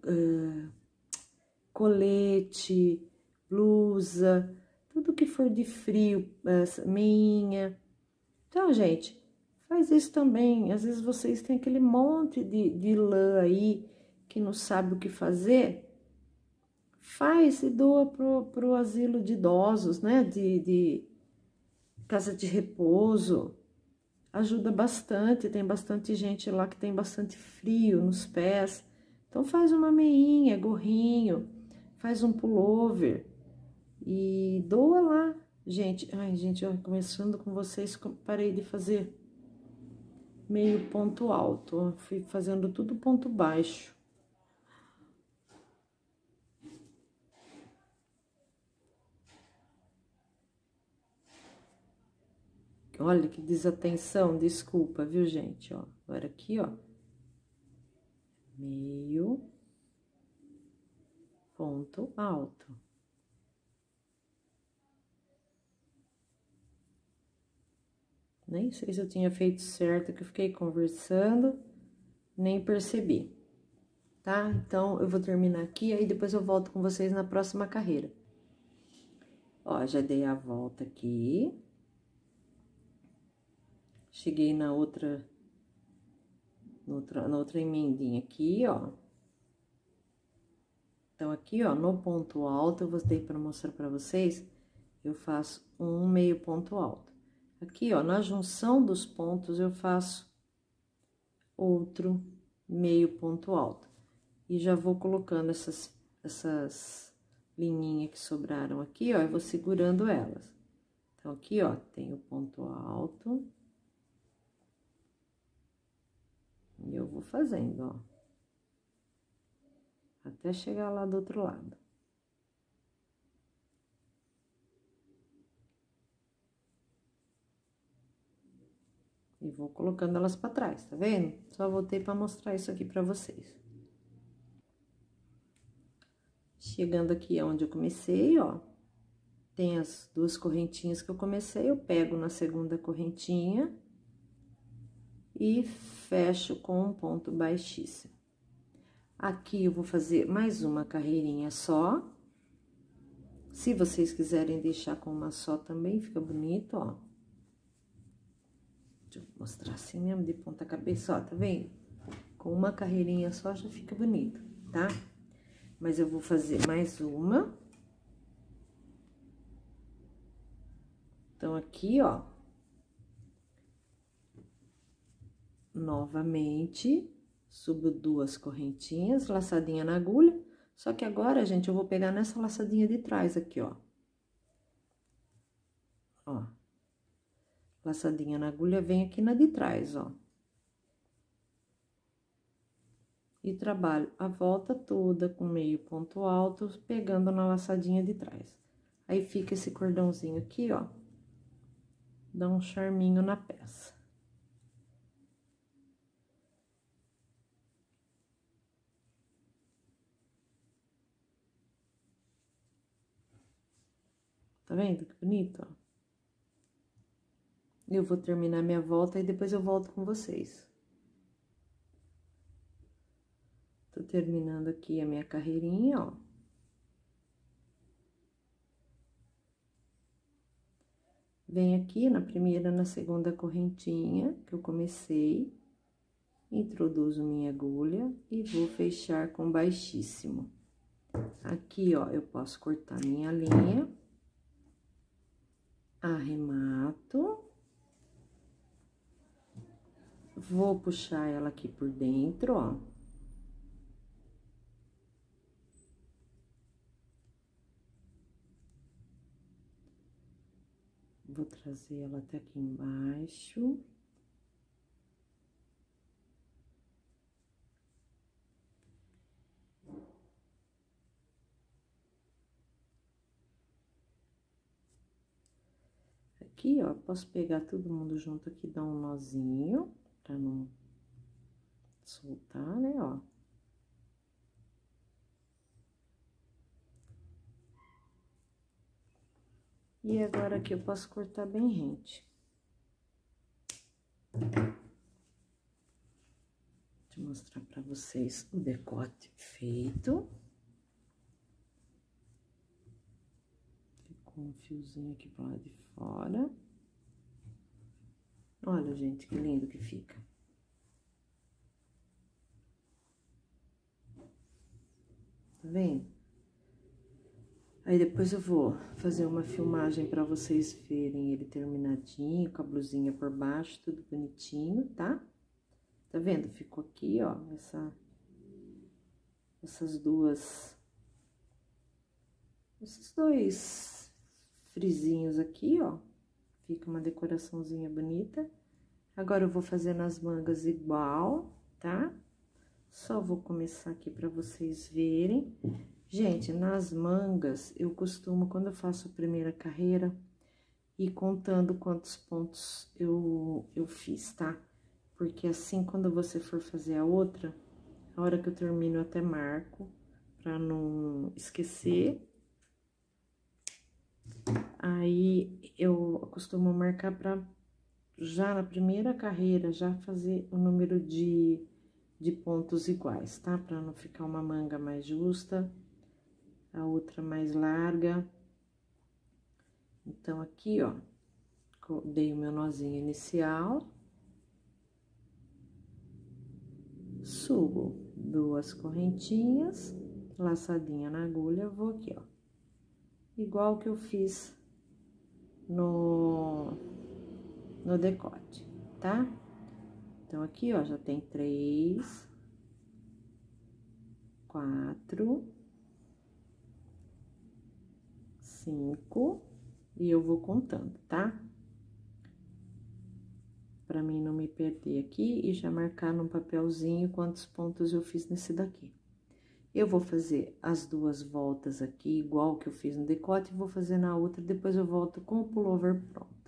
colete, blusa, tudo que for de frio, meinha. Então, gente, faz isso também. Às vezes vocês têm aquele monte de lã aí que não sabe o que fazer. Faz e doa pro asilo de idosos, né? De casa de repouso. Ajuda bastante, tem bastante gente lá que tem bastante frio nos pés. Então, faz uma meinha, gorrinho, faz um pullover e doa lá. Gente, ai, gente, ó, começando com vocês, parei de fazer meio ponto alto, ó, fui fazendo tudo ponto baixo. Olha que desatenção, desculpa, viu, gente? Ó, agora aqui, ó. Meio ponto alto. Nem sei se eu tinha feito certo, que eu fiquei conversando, nem percebi, tá? Então, eu vou terminar aqui, aí depois eu volto com vocês na próxima carreira. Ó, já dei a volta aqui. Cheguei na outra emendinha aqui, ó. Então, aqui, ó, no ponto alto, eu gostei para mostrar para vocês, eu faço um meio ponto alto. Aqui, ó, na junção dos pontos, eu faço outro meio ponto alto. E já vou colocando essas linhinhas que sobraram aqui, ó, eu vou segurando elas. Então, aqui, ó, tem o ponto alto. E eu vou fazendo, ó. Até chegar lá do outro lado. E vou colocando elas pra trás, tá vendo? Só voltei pra mostrar isso aqui pra vocês. Chegando aqui onde eu comecei, ó. Tem as duas correntinhas que eu comecei, eu pego na segunda correntinha e fecho com um ponto baixíssimo. Aqui eu vou fazer mais uma carreirinha só. Se vocês quiserem deixar com uma só também, fica bonito, ó. Deixa eu mostrar assim mesmo, de ponta cabeça, ó, tá vendo? Com uma carreirinha só já fica bonito, tá? Mas eu vou fazer mais uma. Então, aqui, ó. Novamente, subo duas correntinhas, laçadinha na agulha. Só que agora, gente, eu vou pegar nessa laçadinha de trás aqui, ó. Ó. Laçadinha na agulha, vem aqui na de trás, ó. E trabalho a volta toda com meio ponto alto, pegando na laçadinha de trás. Aí, fica esse cordãozinho aqui, ó. Dá um charminho na peça. Tá vendo que bonito, ó? Eu vou terminar minha volta e depois eu volto com vocês. Tô terminando aqui a minha carreirinha, ó. Venho aqui na primeira, na segunda correntinha que eu comecei, introduzo minha agulha e vou fechar com baixíssimo. Aqui, ó, eu posso cortar minha linha, arremato, vou puxar ela aqui por dentro, ó. Vou trazer ela até aqui embaixo. Aqui, ó, posso pegar todo mundo junto aqui, dar um nozinho, pra não soltar, né, ó. E agora aqui eu posso cortar bem rente. Deixa eu mostrar pra vocês o decote feito. Ficou um fiozinho aqui pro lado de fora. Olha, gente, que lindo que fica. Tá vendo? Aí, depois eu vou fazer uma filmagem pra vocês verem ele terminadinho, com a blusinha por baixo, tudo bonitinho, tá? Tá vendo? Ficou aqui, ó, esses dois frisinhos aqui, ó. Fica uma decoraçãozinha bonita. Agora, eu vou fazer nas mangas igual, tá? Só vou começar aqui pra vocês verem. Gente, nas mangas, eu costumo, quando eu faço a primeira carreira, ir contando quantos pontos eu fiz, tá? Porque assim, quando você for fazer a outra, a hora que eu termino, eu até marco, pra não esquecer. Aí, eu costumo marcar pra, já na primeira carreira, já fazer o número de pontos iguais, tá? Pra não ficar uma manga mais justa, a outra mais larga. Então, aqui, ó, dei o meu nozinho inicial. Subo 2 correntinhas, laçadinha na agulha, vou aqui, ó. Igual que eu fiz no decote, tá? Então, aqui, ó, já tem 3, 4, 5, e eu vou contando, tá? Pra mim não me perder aqui e já marcar num papelzinho quantos pontos eu fiz nesse daqui. Eu vou fazer as 2 voltas aqui, igual que eu fiz no decote, e vou fazer na outra, depois eu volto com o pullover pronto.